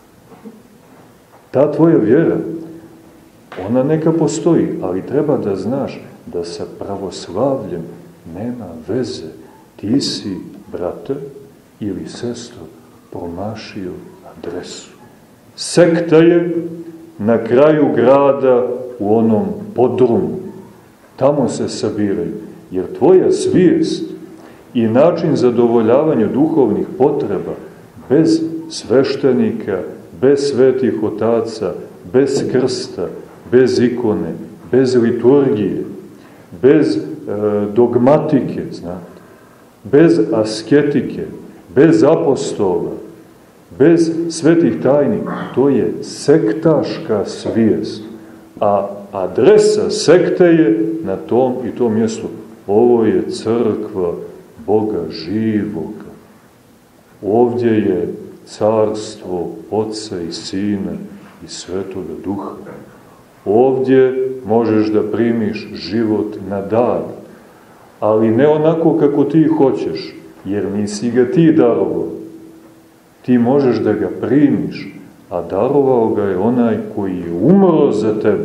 Ta tvoja vjera, ona neka postoji, ali treba da znaš da sa pravoslavljem nema veze. Ti si, brate ili sestro, promašio adresu. Sekta je na kraju grada u onom podrumu. Tamo se sabiraju, jer tvoja svijest i način zadovoljavanja duhovnih potreba bez sveštenika, bez svetih otaca, bez krsta, bez ikone, bez liturgije, bez dogmatike, znate, bez asketike, bez apostola, bez svetih tajni, to je sektaška svijest. A adresa sekte je na tom i tom mjestu. Ovo je crkva Boga živoga. Ovdje je carstvo Oca i Sina i Svetoga Duha. Ovdje možeš da primiš život na dar, ali ne onako kako ti hoćeš, jer nisi ga ti darovao. Ti možeš da ga primiš, a darovao ga je onaj koji je umro za tebe,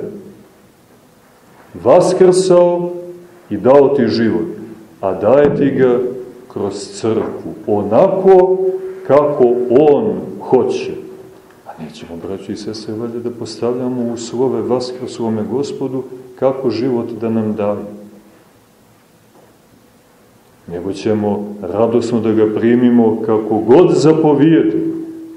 vaskrsao i dao ti život, a daje ti ga kroz crkvu, onako kako on hoće. A nećemo, braći i sestre, valjda da postavljamo uslove vaskrslome Gospodu kako život da nam daje. Nego ćemo radosno da ga primimo kako god zapovijedi.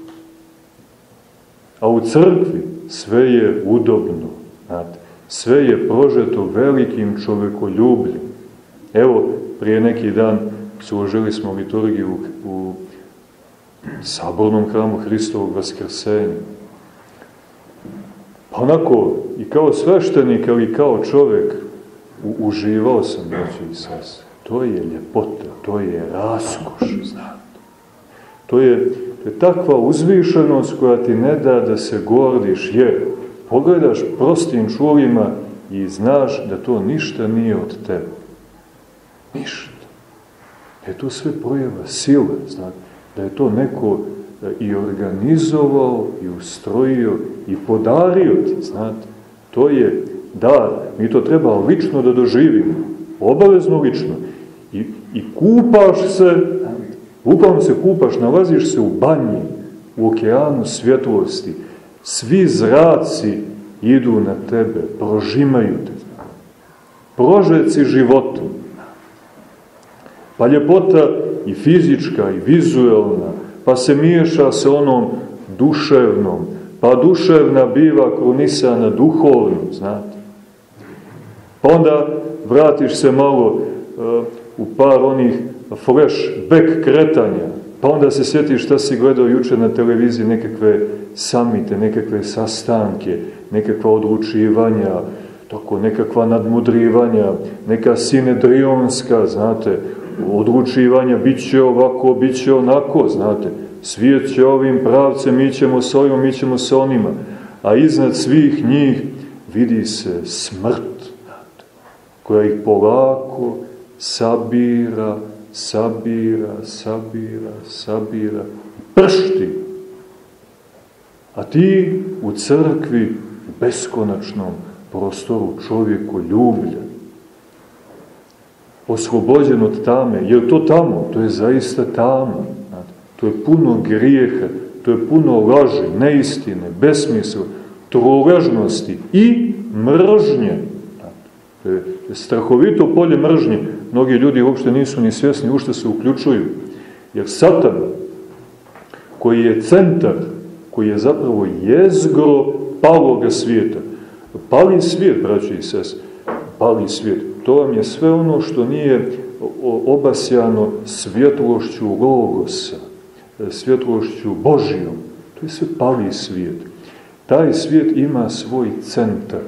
A u crkvi sve je udobno, znate, sve je prožeto velikim čovekoljubljem. Evo, prije neki dan složili smo liturgiju u, u sabornom hramu Hristovog Vaskrsenja. Pa onako, i kao sveštenik, ali i kao čovek, u, uživao sam, braći i sestre. To je ljepota, to je raskoš, znate. To je, to je takva uzvišenost koja ti ne da da se gordiš, jer pogledaš prostim čulima i znaš da to ništa nije od tebe. Ništa. Da je to sve projava sile, znate. Da je to neko i organizovao, i ustrojio, i podario ti, znate. To je dar. Mi to treba lično da doživimo. Obavezno lično. I, i kupaš se, bukvalno se kupaš, nalaziš se u banji, u okeanu svjetlosti. Svi zraci idu na tebe, prožimaju te. Prožeci životom. Pa ljepota i fizička, i vizuelna, pa se miješa sa onom duševnom, pa duševna biva krunisana duhovnom, znate. Pa onda vratiš se malo uh, u par onih flashback kretanja, pa onda se sjetiš šta si gledao juče na televiziji, nekakve samite, nekakve sastanke, nekakva odlučivanja, tako nekakva nadmudrivanja, neka sinedrionska, znate, odlučivanja, bit će ovako, bit će onako, znate, svijet će ovim pravcem, mi ćemo s ovim, mi ćemo s onima, a iznad svih njih vidi se smrt, znate, koja ih polako sabira, sabira, sabira, sabira, pršti. A ti u crkvi, u beskonačnom prostoru čovjekoljublja, oslobođen od tame, jer to tamo, to je zaista tama, znate, to je puno grijeha, to je puno laži, neistine, besmisla, truležnosti i mržnje. To je, to je strahovito polje mržnje. Mnogi ljudi uopšte nisu ni svjesni u što se uključuju. Jer Satan, koji je centar, koji je zapravo jezgro paloga svijeta, pali svijet, braći i sestre, pali svijet. To vam je sve ono što nije obasjano svjetlošću Logosa, svjetlošću Božijom. To je sve pali svijet. Taj svijet ima svoj centar.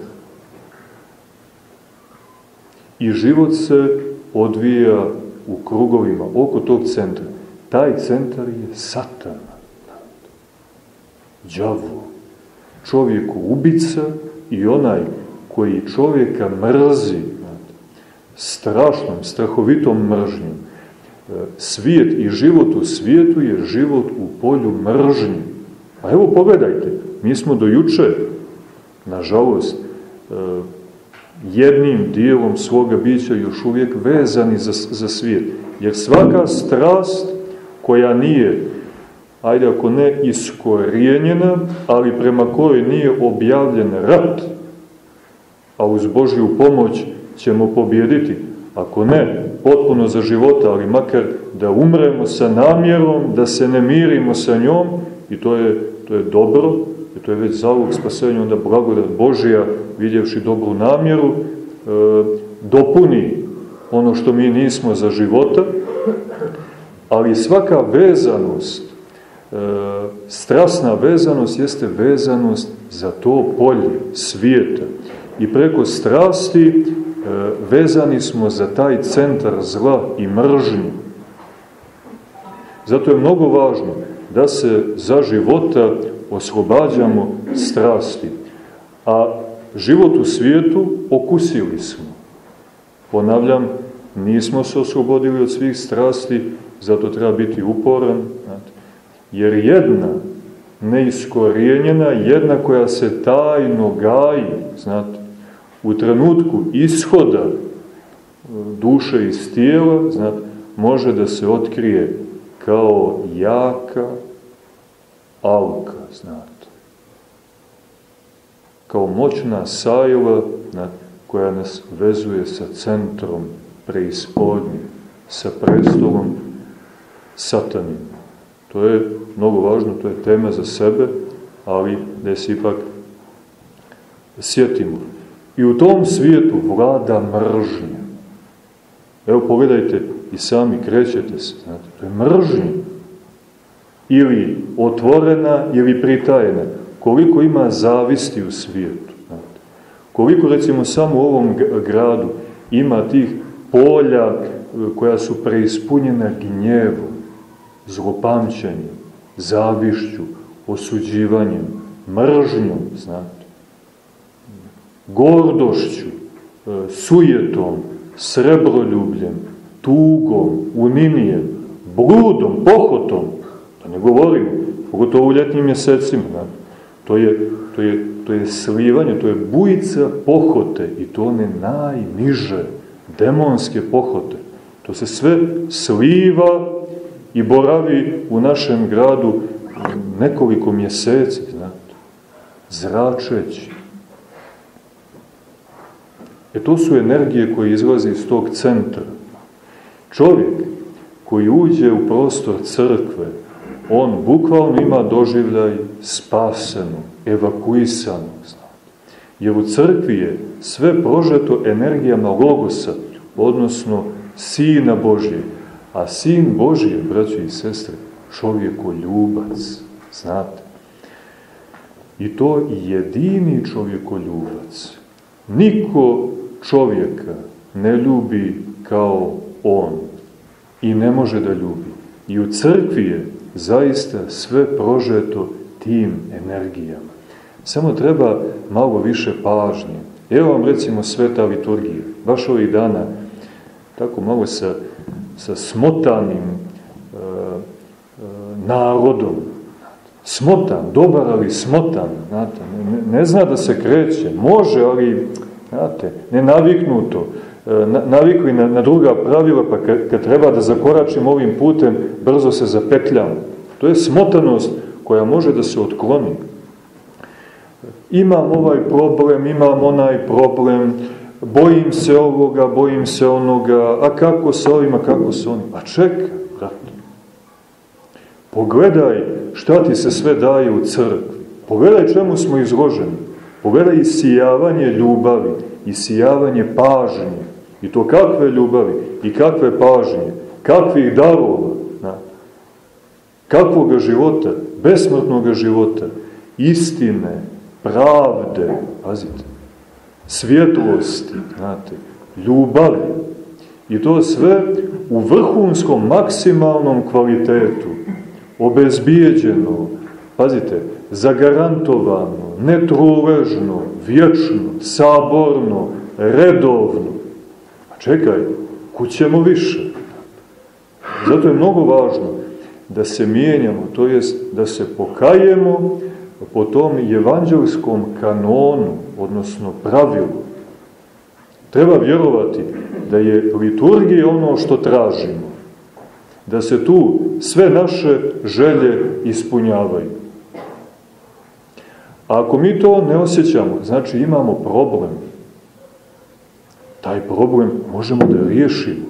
I život se odvija u krugovima oko tog centra. Taj centar je Satan. Đavo. Čovjeku ubica i onaj koji čovjeka mrzi strašnom, strahovitom mržnjom. Svijet i život u svijetu je život u polju mržnje. A evo pogledajte, mi smo do juče, nažalost, jednim dijelom svoga bića još uvijek vezani za, za svijet. Jer svaka strast koja nije, ajde ako ne iskorijenjena, ali prema kojoj nije objavljen rat, a uz Božju pomoć ćemo pobjediti, ako ne potpuno za života, ali makar da umremo sa namjerom, da se ne mirimo sa njom, i to je, to je dobro, i to je već zalog spasenja, onda blagodat Božja, vidjevši dobru namjeru, e, dopuni ono što mi nismo za života, ali svaka vezanost, e, strasna vezanost jeste vezanost za to polje svijeta. I preko strasti e, vezani smo za taj centar zla i mržnje. Zato je mnogo važno da se za života oslobađamo strasti. A život u svijetu okusili smo. Ponavljam, nismo se oslobodili od svih strasti, zato treba biti uporan. Znate. Jer jedna neiskorijenjena, jedna koja se tajno gaji, znate, u trenutku ishoda duše iz tijela, znate, može da se otkrije kao jaka alka, znate. Kao moćna sajla, znate, koja nas vezuje sa centrom preispodnje, sa prestolom satanim. To je mnogo važno, to je tema za sebe, ali da se ipak sjetimo. I u tom svijetu vlada mržnja. Evo pogledajte, i sami krećete se, znate, to je mržnja. Ili otvorena, ili pritajena. Koliko ima zavisti u svijetu. Znate. Koliko, recimo, samo u ovom gradu ima tih polja koja su preispunjena gnjevom, zlopamćenjem, zavišću, osuđivanjem, mržnjom, znate, gordošću, sujetom, srebroljubljem, tugom, uninijem, bludom, pohotom, da ne govorim, pogotovo u ljetnim mjesecima, znate. To je, to je, to je slivanje, to je bujica pohote i to one najniže, demonske pohote. To se sve sliva i boravi u našem gradu nekoliko mjeseci, znate, zračeći. E to su energije koje izlaze iz tog centra. Čovjek koji uđe u prostor crkve, on bukvalno ima doživljaj spasenog, evakuisanog, znate. Jer u crkvi je sve prožeto energijama Logosa, odnosno Sina Božije. A Sin Božije, braćo i sestre, čovjekoljubac, znate. I to jedini čovjekoljubac. Niko čovjeka ne ljubi kao on i ne može da ljubi. I u crkvi je zaista sve prožeto tim energijama. Samo treba malo više pažnje. Evo vam recimo sveta liturgija. Baš ovih dana, tako malo sa, sa smotanim e, e, narodom. Smotan, dobar, ali smotan. Znate, ne, ne zna da se kreće. Može, ali znate, nenaviknuto. E, navikli na, na druga pravila, pa kad, kad treba da zakoračimo ovim putem, brzo se zapetljamo. To je smotanost koja može da se otkloni. Imam ovaj problem, imam onaj problem, bojim se ovoga, bojim se onoga, a kako sa ovim, a kako sa onim? A čekaj, brate. Pogledaj šta ti se sve daje u crkvi. Pogledaj čemu smo izloženi. Pogledaj isijavanje ljubavi, isijavanje pažnje. I to kakve ljubavi i kakve pažnje, kakvih darova, na, kakvoga života, besmrtnoga života, istine, pravde, pazite, svjetlosti, znate, ljubavi. I to sve u vrhunskom, maksimalnom kvalitetu, obezbijeđeno, pazite, zagarantovano, netruležno, vječno, saborno, redovno. A čekaj, kud ćemo više? Zato je mnogo važno da se mijenjamo, to jest da se pokajemo po tom evanđelskom kanonu, odnosno pravilu. Treba vjerovati da je liturgija ono što tražimo, da se tu sve naše želje ispunjavaju. A ako mi to ne osjećamo, znači imamo problem. Taj problem možemo da riješimo.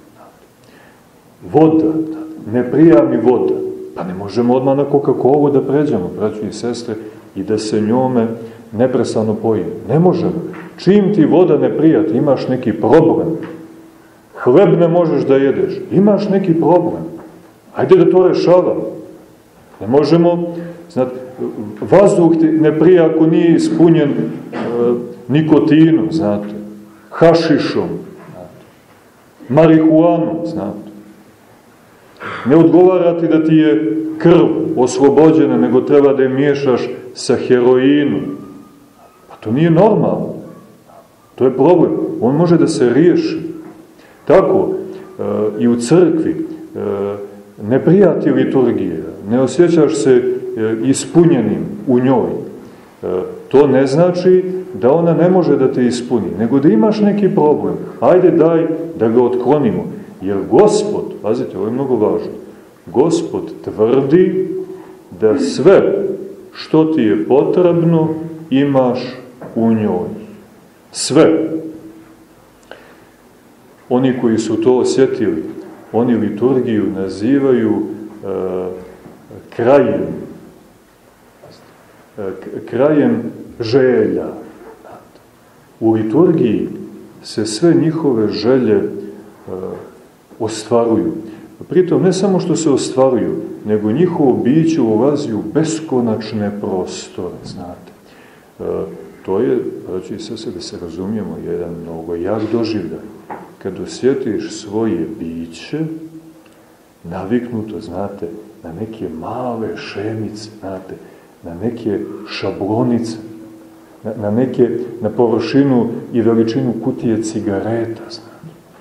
Voda, neprijavni voda. Pa ne možemo odmah na Coca-Colu da pređemo, braćo i sestre, i da se njome neprestano pojimo. Ne možemo. Čim ti voda ne prijati, imaš neki problem. hleb ne možeš da jedeš, imaš neki problem, ajde da to rešavamo. Ne možemo, znate, vazduh ti ne prija ako nije ispunjen e, nikotinom, znate, hašišom, znate, marihuanom, znate. Ne odgovara ti da ti je krv oslobođena, nego treba da je miješaš sa heroinom. Pa to nije normalno. To je problem. On može da se riješi. Tako, e, i u crkvi e, ne prija ti liturgija, ne osjećaš se e, ispunjenim u njoj. E, to ne znači da ona ne može da te ispuni, nego da imaš neki problem. Ajde daj da ga otklonimo. Jer Gospod, pazite, ovo je mnogo važno, Gospod tvrdi da sve što ti je potrebno imaš u njoj. Sve. Oni koji su to osjetili, oni liturgiju nazivaju e, krajem, e, krajem želja. U liturgiji se sve njihove želje e, ostvaruju. Pritom ne samo što se ostvaruju, nego njihovo biće ulazi u beskonačne prostore, znate. E, to je, braći i sestre, da se razumijemo, jedan mnogo jak doživljaj. Kad osjetiš svoje biće, naviknuto, znate, na neke male šemice, znate, na neke šablonice, na, na neke, na površinu i veličinu kutije cigareta, znate.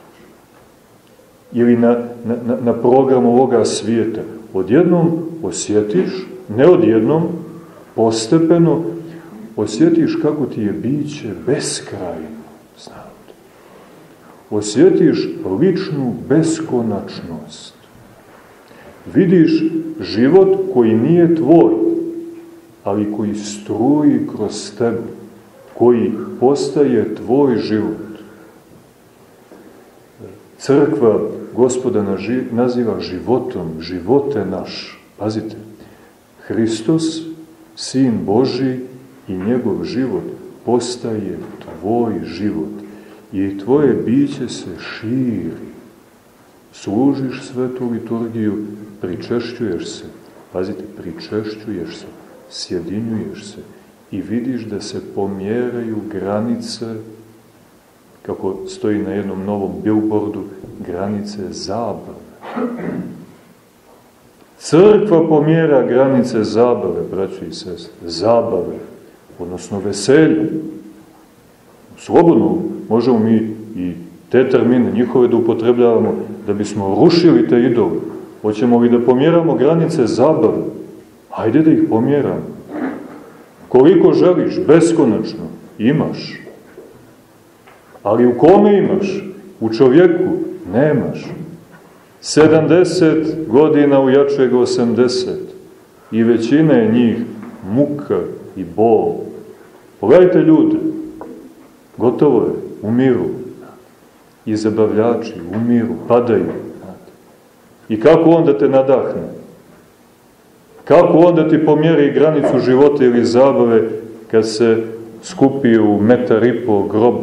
Ili na, na, na program ovoga svijeta. Odjednom osjetiš, ne odjednom, postepeno, osjetiš kako ti je biće beskrajno, znate. Osjetiš ličnu beskonačnost. Vidiš život koji nije tvoj, ali koji struji kroz tebe, koji postaje tvoj život. Crkva Gospoda naziva životom, živote naš. Pazite, Hristos, Sin Božji i njegov život postaje tvoj život. I tvoje biće se širi. Služiš svetu liturgiju, pričešćuješ se. Pazite, pričešćuješ se, sjedinjuješ se i vidiš da se pomjeraju granice, kako stoji na jednom novom billboardu, granice zabave. Crkva pomjera granice zabave, braći i sestre, zabave, odnosno veselje. Slobodno možemo mi i te termine njihove da upotrebljavamo da bismo rušili te idole. Hoćemo li da pomjeramo granice zabave? Hajde da ih pomjeramo. Koliko želiš, beskonačno, imaš. Ali u kome imaš? U čovjeku nemaš. sedamdeset godina u jačeg osamdeset i većina je njih muka i bol. Pogledajte ljude, gotovo je, umiru. I zabavljači umiru, padaju. I kako onda te nadahne? Kako onda ti pomjeri granicu života ili zabave kad se skupi u metar i po groba?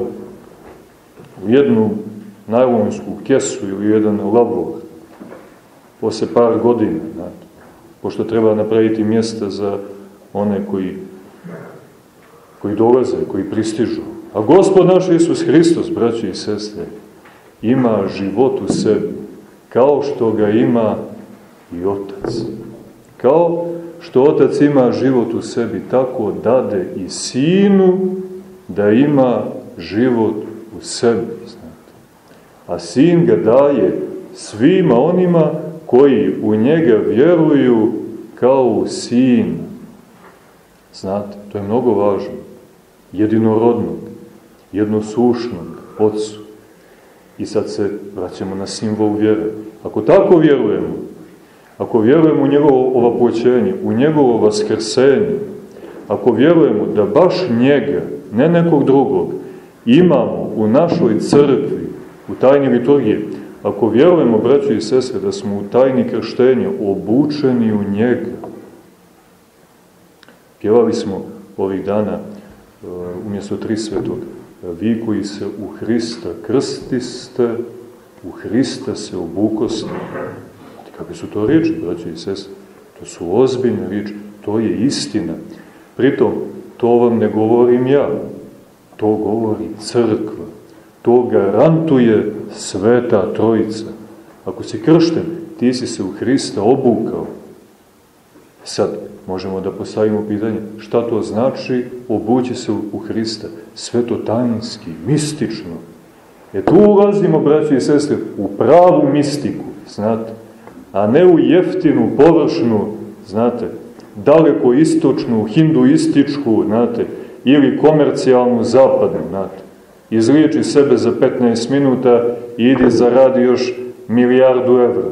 U jednu najlonsku kesu ili jedan lavor posle par godina, znate, pošto treba napraviti mjesta za one koji, koji dolaze, koji pristižu. A Gospod naš Isus Hristos, braći i sestre, ima život u sebi, kao što ga ima i Otac. Kao što Otac ima život u sebi, tako dade i Sinu da ima život u sebi, znate. A Sin ga daje svima onima koji u njega vjeruju kao u Sina. Znate, to je mnogo važno. Jedinorodnog, jednosušnog Otcu. I sad se vraćamo na simbol vjere. Ako tako vjerujemo, ako vjerujemo u njegovo ovaploćenje, u njegovo vaskrsenje, ako vjerujemo da baš njega, ne nekog drugog, imamo u našoj crkvi, u tajni liturgije, ako vjerujemo, braći i sestre, da smo u tajni krštenja obučeni u njega. Pjevali smo ovih dana umjesto tri svetog: vi koji se u Hrista krstiste, u Hrista se obukoste. Kakve su to riječi, braći i sestre? To su ozbiljne riječi, to je istina. Pritom, to vam ne govorim ja, to govori crkva, to garantuje Sveta Trojica. Ako si kršten, ti si se u Hrista obukao. Sad, možemo da postavimo pitanje, šta to znači obući se u Hrista? Svetotajinski, mistično. E tu ulazimo, braći i sestre, u pravu mistiku, znate, a ne u jeftinu, površnu, znate, daleko istočnu, hinduističku, znate, ili komercijalnu zapadnu, znate. Izliječi sebe za petnaest minuta i idi zaradi još milijardu evra.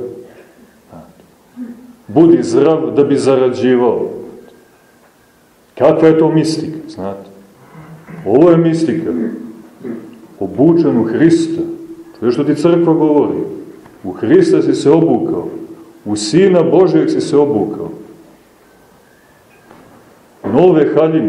Budi zdrav da bi zarađivao. Kakva je to mistika, znate? Ovo je mistika. Obučen u Hrista. To je što ti crkva govori. U Hrista si se obukao. U Sina Božijeg si se obukao. Nove haljine.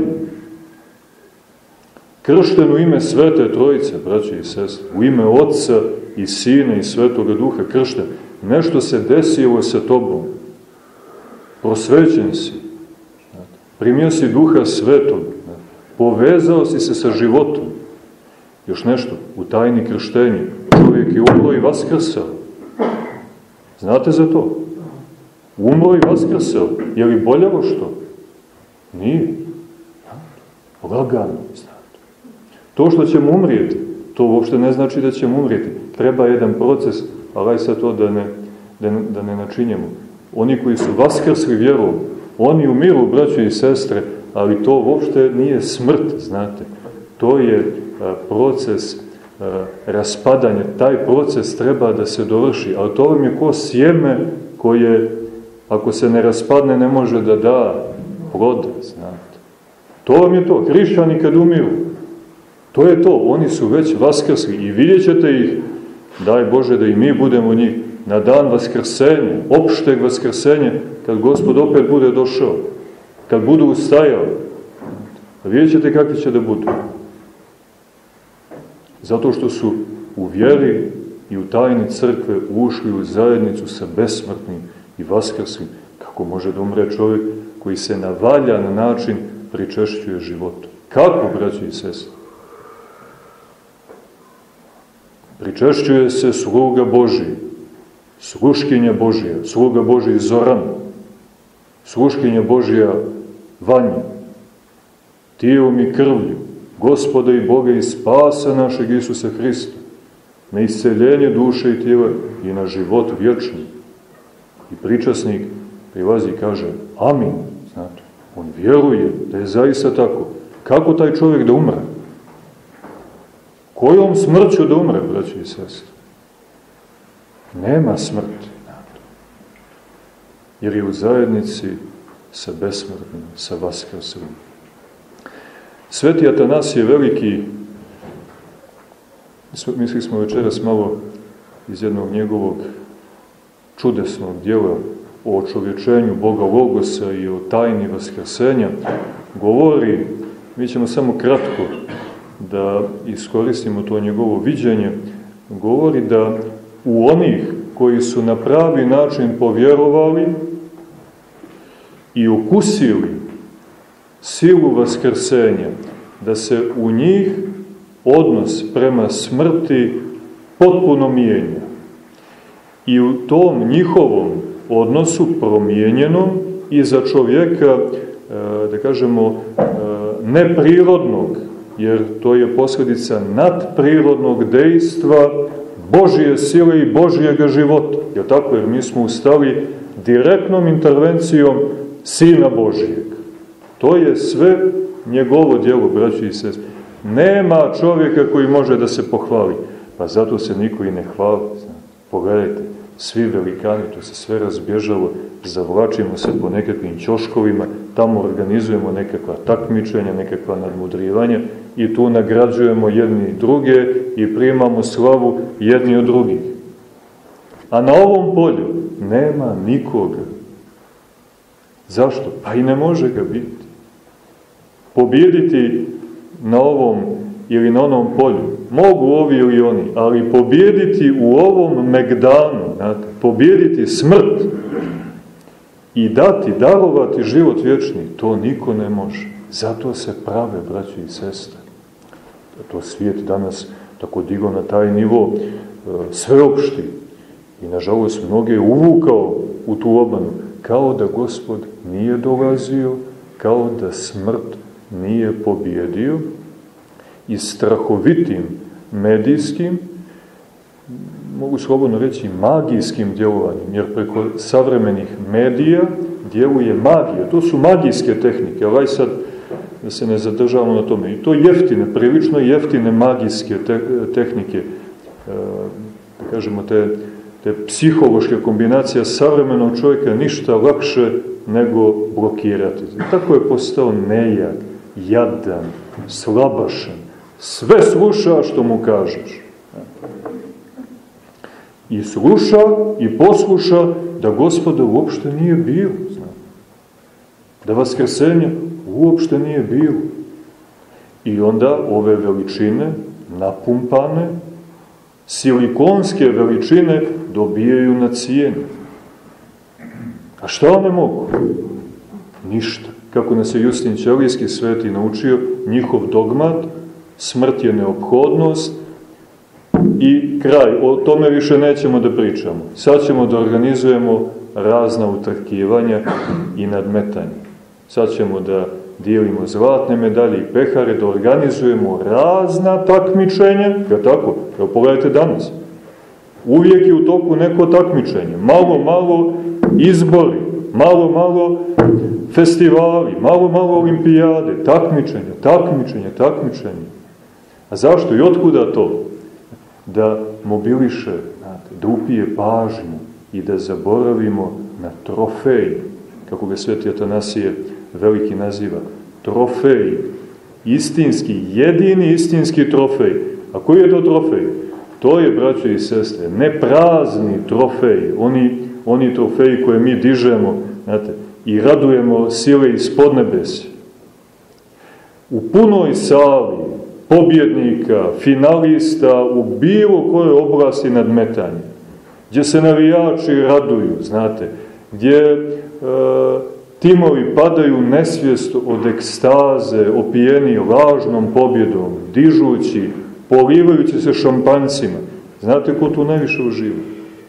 Kršten u ime Svete Trojice, braće i sestre. U ime Otca i Sina i Svetoga Duha kršten. Nešto se desilo sa tobom. Prosvećen si. Primio si Duha Svetog. Povezao si se sa životom. Još nešto, u tajni krštenja. Čovjek je umro i vaskrsao. Znate za to? Umro i vaskrsao. Je li boljavo što? Nije. Lagano, znate. To što ćemo umrijeti, to uopšte ne znači da ćemo umrijeti. Treba jedan proces, ali aj sad to da ne, da ne, da ne načinjemo. Oni koji su vaskrsli vjerom, oni umiru, braće i sestre, ali to uopšte nije smrt, znate. To je a, proces a, raspadanja. Taj proces treba da se dovrši, ali to vam je ko sjeme koje, ako se ne raspadne, ne može da da plod, znate. To vam je to. Hrišćani kad umiru, to je to. Oni su već vaskrsli i vidjet ćete ih, daj Bože da i mi budemo njih, na dan vaskrsenja, opšteg vaskrsenja, kad Gospod opet bude došao, kad budu ustajali. Vidjet ćete kakvi će da budu. Zato što su u vjeri i u tajni crkve ušli u zajednicu sa besmrtnim i vaskrslim. Kako može da umre čovjek koji se na valjan način pričešćuje životu? Kako, braći i sestre? Pričešćuje se sluga Božiji, sluškinja Božija, sluga Božiji Zoran, sluškinja Božija Vanja, tijelom i krvlju Gospoda i Boga i spasa našeg Isusa Hrista, na isceljenje duše i tijela i na život vječni. I pričasnik prilazi i kaže amin, znate, on vjeruje da je zaista tako. Kako taj čovjek da umre? Kojom smrću da umre, braći i sestre? Nema smrti. Jer je u zajednici sa besmrtnim, sa vaskrselim. Sveti Atanasije Veliki, mislili smo večeras malo iz jednog njegovog čudesnog djela o očovječenju Boga Logosa i o tajni vaskrsenja, govori, mi ćemo samo kratko da iskoristimo to njegovo viđenje, govori da u onih koji su na pravi način povjerovali i ukusili silu vaskrsenja, da se u njih odnos prema smrti potpuno mijenja. I u tom njihovom odnosu promijenjenom i za čovjeka, da kažemo, neprirodnog, jer to je posljedica nadprirodnog dejstva Božije sile i Božijega života. Jer tako, jer mi smo ustali direktnom intervencijom Sina Božijeg. To je sve njegovo djelo, braći i sestre. Nema čovjeka koji može da se pohvali. Pa zato se niko i ne hvali. Pogledajte, svi velikani, to se sve razbježalo, zavlačimo se po nekakvim ćoškovima, tamo organizujemo nekakva takmičenja, nekakva nadmudrivanja i tu nagrađujemo jedni druge i primamo slavu jedni od drugih. A na ovom polju nema nikoga. Zašto? Pa i ne može ga biti. Pobjediti na ovom ili na onom polju. Mogu ovi ili oni, ali pobijediti u ovom megdanu, znate, pobijediti smrt i dati, darovati život vječni, to niko ne može. Zato se prave, braći i sestre. To svijet danas tako digao na taj nivo e, sveopšti. I nažalost mnoge je uvukao u tu obmanu. Kao da Gospod nije dolazio, kao da smrt nije pobjedio. I strahovitim medijskim, mogu slobodno reći magijskim djelovanjem, jer preko savremenih medija djeluje magija. To su magijske tehnike, ali sad da se ne zadržavamo na tome. I to jeftine, prilično jeftine magijske te, tehnike, e, da kažemo te, te psihološke kombinacije savremenog čovjeka ništa lakše nego blokirati. I tako je postao nejak, jadan, slabašan. Sve sluša što mu kažeš. I sluša i posluša da Gospoda uopšte nije bilo. Da vaskrsenja uopšte nije bilo. I onda ove veličine, napumpane, silikonske veličine dobijaju na cijenu. A šta one mogu? Ništa. Kako nas je Justin Ćelijski sveti naučio, njihov dogmat, smrt je neophodnost i kraj. O tome više nećemo da pričamo. Sad ćemo da organizujemo razna utrkivanja i nadmetanja. Sad ćemo da dijelimo zlatne medalje i pehare, da organizujemo razna takmičenja. Je tako? Evo pogledajte danas. Uvijek je u toku neko takmičenje. Malo, malo izbori, malo, malo festivali, malo, malo olimpijade, takmičenja, takmičenja, takmičenja. A zašto i otkuda to? Da mobiliše, znate, da upije pažnju i da zaboravimo na trofej, kako ga sveti Atanasije veliki naziva, trofej, istinski, jedini istinski trofej. A koji je to trofej? To je, braćo i sestre, ne prazni trofej, oni, oni trofeji koje mi dižemo, znate, i radujemo sile iz podnebesja. U punoj sali pobjednika, finalista u bilo kojoj oblasti nadmetanja, gdje se navijači raduju, znate, gdje e, timovi padaju nesvijest od ekstaze, opijeni lažnom pobjedom, dižući, polivajući se šampanjcima. Znate ko tu najviše uživa?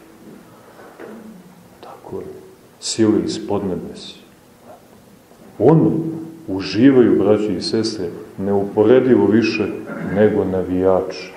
Tako je, sile iz podnebesja. Oni uživaju, braći i sestre, neuporedivo više nego navijači.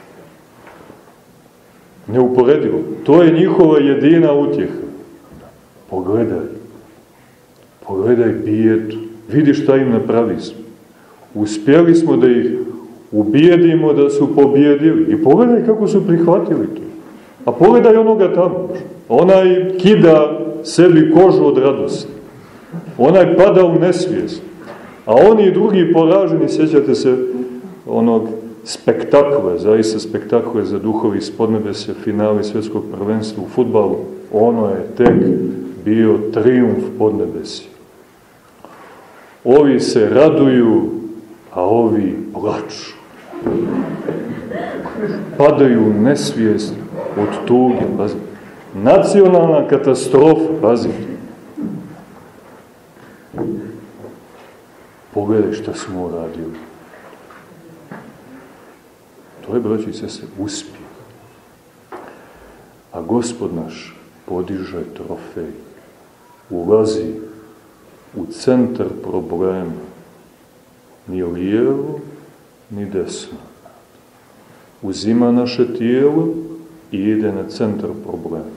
Neuporedivo. To je njihova jedina utjeha. Pogledaj. Pogledaj bijedu. Vidi šta im napravi smo. Uspjeli smo da ih ubijedimo da su pobjedili. I pogledaj kako su prihvatili to. A pogledaj onoga tamo. Onaj kida sebi kožu od radosti. Onaj pada u nesvijest. A oni i drugi poraženi, sjećate se onog spektakle, zaista spektakle za duhovi iz podnebesja, finali svjetskog prvenstva u fudbalu, ono je tek bio trijumf podnebesja. Ovi se raduju, a ovi plaču. Padaju u nesvijest od tuge, pazite. Nacionalna katastrofa, pazite. Pogledaj šta smo uradili. To je, braći i sestre, uspjeh. A Gospod naš podiže trofej. Ulazi u centar problema. Ni lijevo, ni desno. Uzima naše tijelo i ide na centar problema.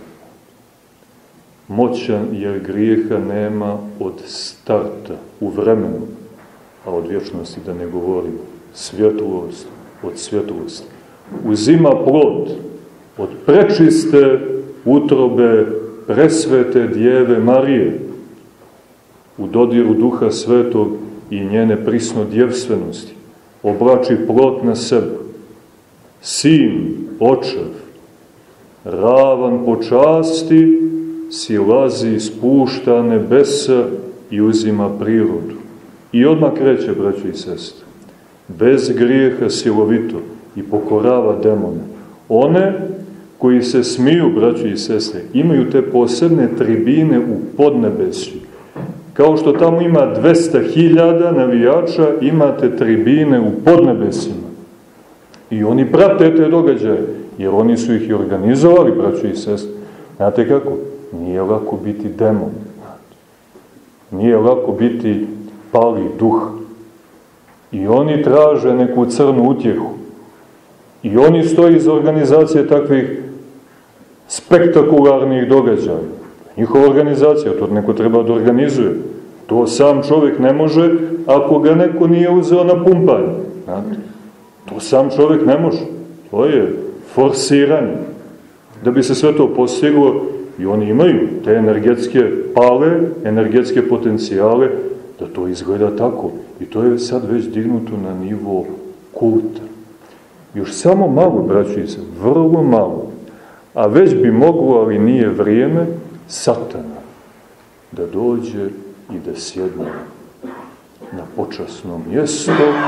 Moćan jer grijeha nema od starta, u vremenu, a od vječnosti da ne govorimo. Svjetlost od svjetlosti. Uzima plod od prečiste utrobe presvete Djeve Marije u dodiru Duha Svetog i njene prisno djevstvenosti. Oblači plod na sebe. Sin, očev, ravan po časti, silazi, spušta nebesa i uzima prirodu. I odmah kreće, braći i sestre. bez grijeha silovito i pokorava demone. One koji se smiju, braći i sestre, imaju te posebne tribine u podnebesju. Kao što tamo ima dvesta hiljada navijača, imate tribine u podnebesima. I oni prate te događaje, jer oni su ih i organizovali, braći i sestre. Znate kako? Nije lako biti demon. Nije lako biti pali duh. I oni traže neku crnu utjehu. I oni stoji iz organizacije takvih spektakularnih događaja. Njihova organizacija, to neko treba da organizuje. To sam čovjek ne može ako ga neko nije uzeo na pumpanje. Znate? To sam čovjek ne može. To je forsiranje. Da bi se sve to postiglo, i oni imaju te energetske pale, energetske potencijale, da to izgleda tako. I to je sad već dignuto na nivo kulta. Još samo malo, braći se, vrlo malo, a već bi moglo, ali nije vrijeme, Satana da dođe i da sjedne na počasno mjesto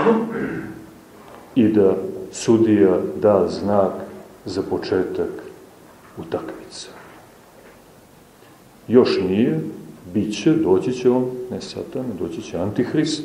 i da sudija da znak za početak utakmice. Još nije, bit će, doći će on, ne Satan, doći će Antihrist.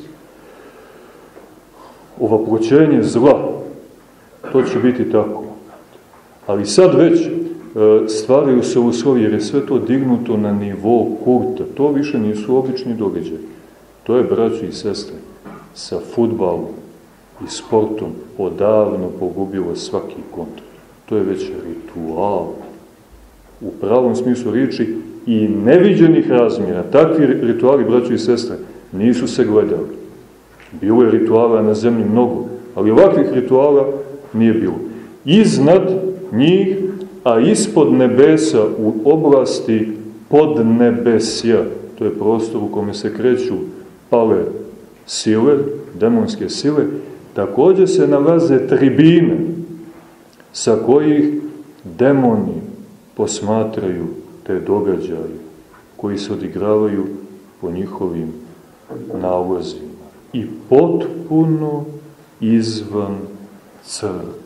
Ovaploćenje zla, to će biti tako. Ali sad već stvaraju se uslovi, jer je sve to dignuto na nivo kulta. To više nisu obični događaji. To je, braći i sestre, sa fudbalom i sportom odavno pogubilo svaki kontakt. To je već ritual. U pravom smislu riječi i neviđenih razmjera. Takvi rituali, braći i sestre, nisu se gledali. Bilo je rituala na zemlji mnogo, ali ovakvih rituala nije bilo. Iznad njih, a ispod nebesa u oblasti podnebesja, to je prostor u kome se kreću pale sile, demonske sile, također se nalaze tribine sa kojih demoni posmatraju te događaje koji se odigravaju po njihovim nalozima i potpuno izvan crkve.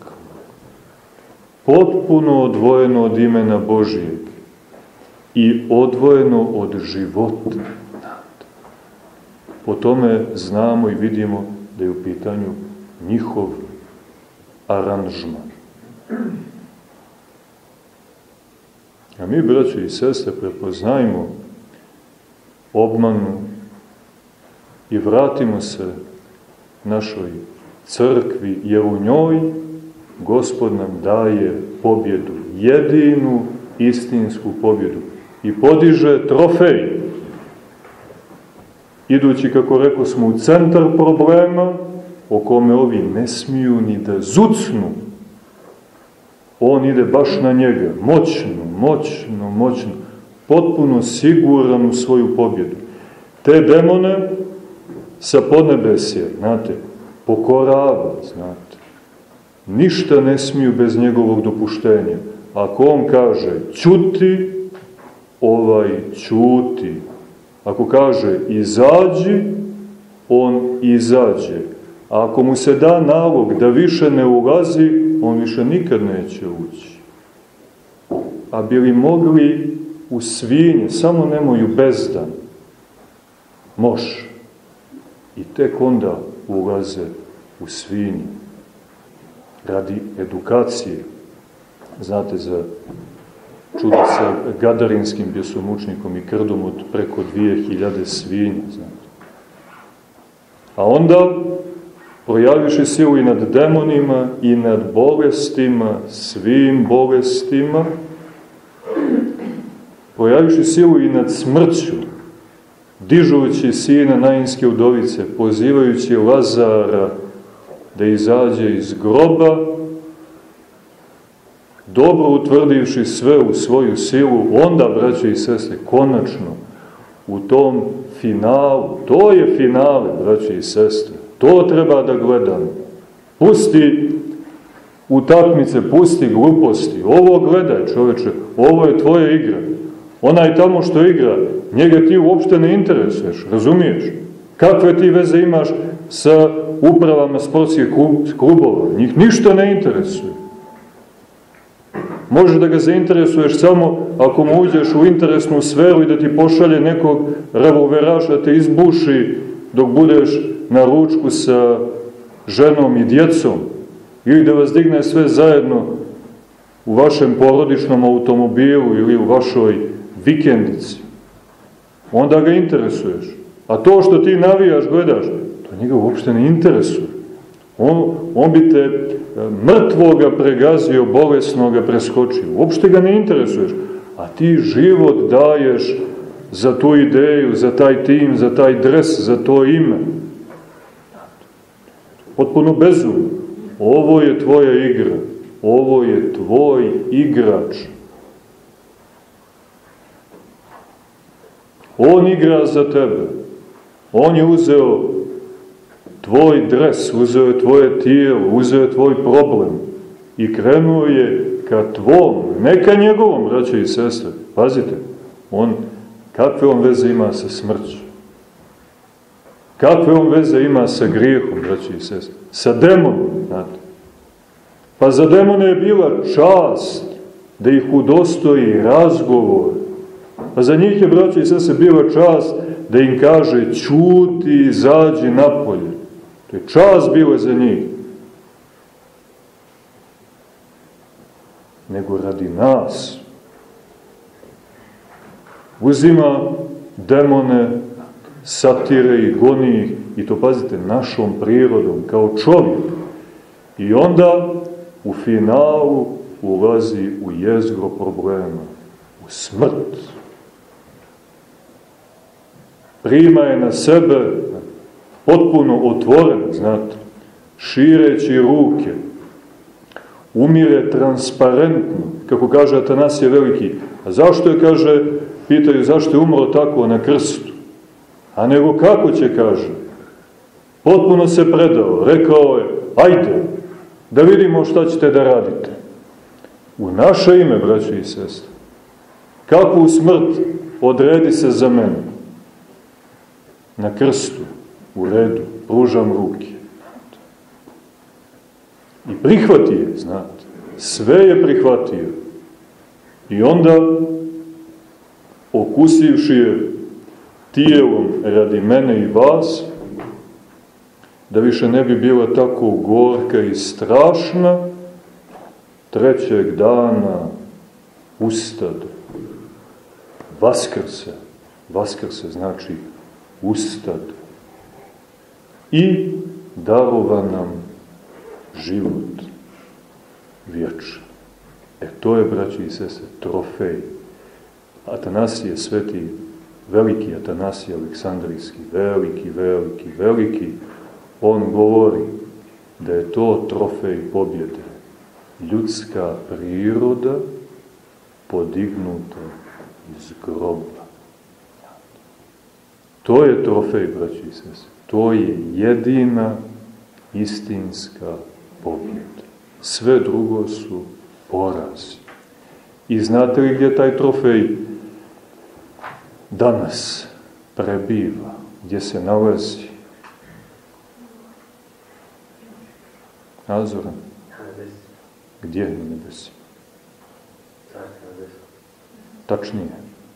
Potpuno odvojeno od imena Božijeg i odvojeno od života. Po tome znamo i vidimo da je u pitanju njihov aranžman. A mi, braći i sestre, prepoznajmo obmanu i vratimo se našoj crkvi, jer u njoj Gospod nam daje pobjedu, jedinu istinsku pobjedu i podiže trofej. Idući, kako rekao smo, u centar problema, o kome ovi ne smiju ni da zucnu, on ide baš na njega, moćno, moćno, moćno, potpuno siguran u svoju pobjedu. Te demone sa podnebesja, znate, pokorava, znate. Ništa ne smiju bez njegovog dopuštenja. Ako on kaže ćuti, ovaj ćuti. Ako kaže izađi, on izađe. A ako mu se da nalog da više ne ulazi, on više nikad neće ući. A bi li mogli u svinje, samo nemoj u bezdan, može. I tek onda ulaze u svinje. Radi edukacije. Znate za čudo sa Gadarinskim bjesomučnikom i krdom od preko dvije hiljade svinja. Znate. A onda, projaviše silu i nad demonima i nad bolestima, svim bolestima, projaviše silu i nad smrću, dižući sina Nainske udovice, pozivajući Lazara da izađe iz groba, dobro utvrdivši sve u svoju silu, onda, braće i sestre, konačno, u tom finalu, to je finale, braće i sestre, to treba da gledamo. Pusti utakmice, pusti gluposti, ovo gledaj, čoveče, ovo je tvoja igra. Onaj tamo što igra, njega ti uopšte ne interesuješ, razumiješ? Kakve ti veze imaš sa upravama sportskih klubova. Njih ništa ne interesuje. Može da ga zainteresuješ samo ako mu uđeš u interesnu sferu i da ti pošalje nekog revolveraša, te izbuši dok budeš na ručku sa ženom i djecom, ili da vas digne sve zajedno u vašem porodičnom automobilu ili u vašoj vikendici. Onda ga interesuješ. A to što ti navijaš, gledaš, to njega uopšte ne interesuje. On, on bi te mrtvoga pregazio, bolesnoga preskočio. Uopšte ga ne interesuješ. A ti život daješ za tu ideju, za taj tim, za taj dres, za to ime. Potpuno bezumno. Ovo je tvoja igra. Ovo je tvoj igrač. On igra za tebe. On je uzeo tvoj dres, uzeo je tvoje tijelo, uzeo je tvoj problem i krenuo je ka tvom, ne ka njegovom, braće i sestre. Pazite, on, kakve on veze ima sa smrću? Kakve on veze ima sa grijehom, braće i sestre? Sa demonom, znate. Pa za demone je bila čast da ih udostoji razgovor. Pa za njih je, braće i sestre, bila čast da im kaže ćuti, izađi napolje. To je čast bila za njih. Nego radi nas. Uzima demone, satire i goni ih, i to, pazite, našom prirodom, kao čovjek. I onda u finalu ulazi u jezgro problema, u smrt. Prima je na sebe potpuno otvoreno, znate, šireći ruke, umire transparentno, kako kaže Atanasije Veliki. A zašto je, kaže, pitaju, zašto je umro tako na krstu? A nego kako će, kaže, potpuno se predao, rekao je, ajde, da vidimo šta ćete da radite. U naše ime, braće i sestre, kakvu smrt odredi se za mene. Na krstu, u redu, pružam ruke. I prihvati je, znate, sve je prihvatio. I onda, okusivši je tijelom radi mene i vas, da više ne bi bila tako gorka i strašna, trećeg dana ustade. Vaskrse. Vaskrse znači ustade. I darova nam život vječan. E to je, braći i sestre, trofej. Atanasije Sveti, veliki Atanasije Aleksandrijski, veliki, veliki, veliki, on govori da je to trofej pobjede. Ljudska priroda podignuta iz groba. To je trofej, braći i sestre. To je jedina istinska pobjeda. Sve drugo su porazi. I znate li gdje taj trofej danas prebiva? Gdje se nalazi? Azoran? Gdje je na nebesima? Tačnije.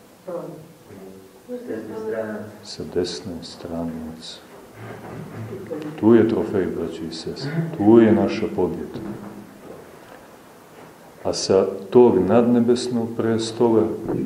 Sa desne strane Oca. Tu je trofej, braći i sestre. Tu je naša pobjeda. A sa tog nadnebesnog prestola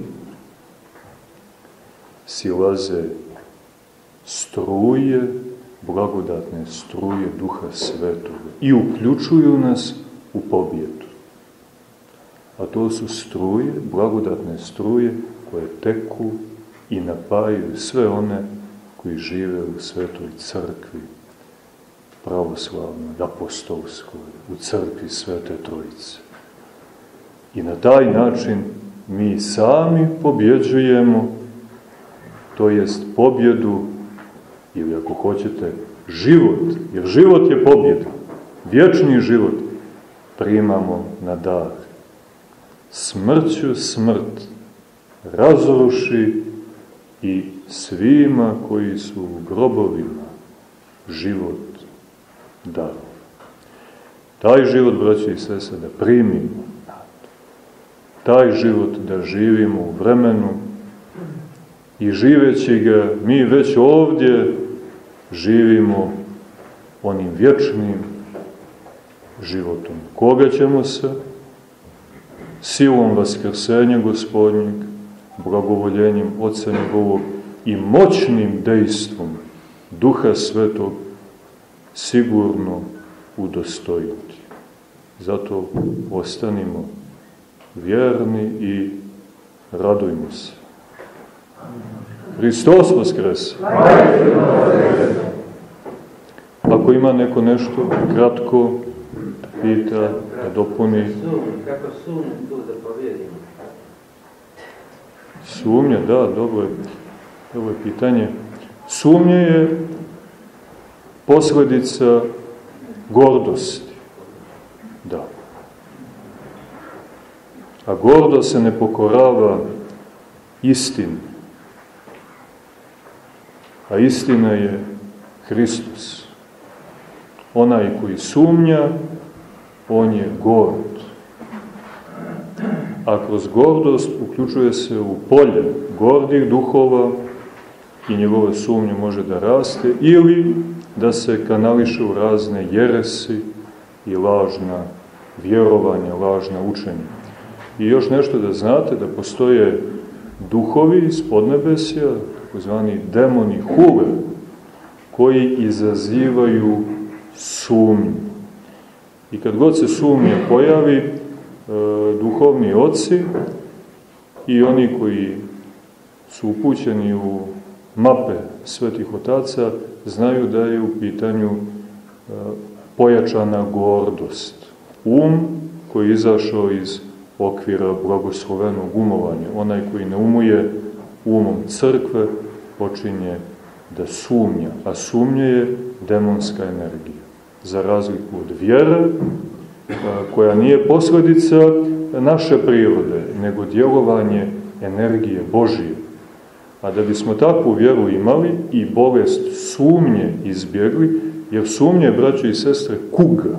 silaze struje, blagodatne struje Duha Svetoga i uključuju nas u pobjedu. A to su struje, blagodatne struje koje teku i napajaju sve one koji žive u Svetoj Crkvi, pravoslavnoj, apostolskoj, u Crkvi Svete Trojice. I na taj način mi sami pobjeđujemo, to jest pobjedu, ili ako hoćete, život, jer život je pobjeda, vječni život, primamo na dar. Smrću smrt razruši i svima koji su u grobovima život darov. Taj život, braći i sestre, da primimo. Taj život da živimo u vremenu i živeći ga mi već ovdje živimo onim vječnim životom. Koga ćemo se? Silom vaskrsenja Gospodnjeg, blagovoljenjem Oca njegovog i moćnim dejstvom Duha Svetog sigurno udostojiti. Zato ostanimo vjerni i radujmo se. Hristos Vaskrese! Ako ima neko nešto kratko pita, da dopuni. Kako sumnje tu da povjedimo? Sumnja, da, dobro je. Ovo je pitanje. Sumnje je posljedica gordosti. Da. A gordo se ne pokorava istini. A istina je Hristos. Onaj koji sumnja, on je gord. A kroz gordost uključuje se u polje gordih duhova i njegova sumnja može da raste ili da se kanališe u razne jeresi i lažna vjerovanja, lažna učenja. I još nešto da znate, da postoje duhovi iz podnebesja, takozvani demoni hule, koji izazivaju sumnju. I kad god se sumnja pojavi, e, duhovni oci i oni koji su upućeni u mape svetih otaca, znaju da je u pitanju e, pojačana gordost. Um koji je izašao iz okvira blagoslovenog umovanja, onaj koji ne umuje umom crkve, počinje da sumnja, a sumnja je demonska energija. Za razliku od vjere, koja nije posljedica naše prirode, nego djelovanje energije Božije. A da bismo takvu vjeru imali i bolest sumnje izbjegli, jer sumnje, braćo i sestre, kuga.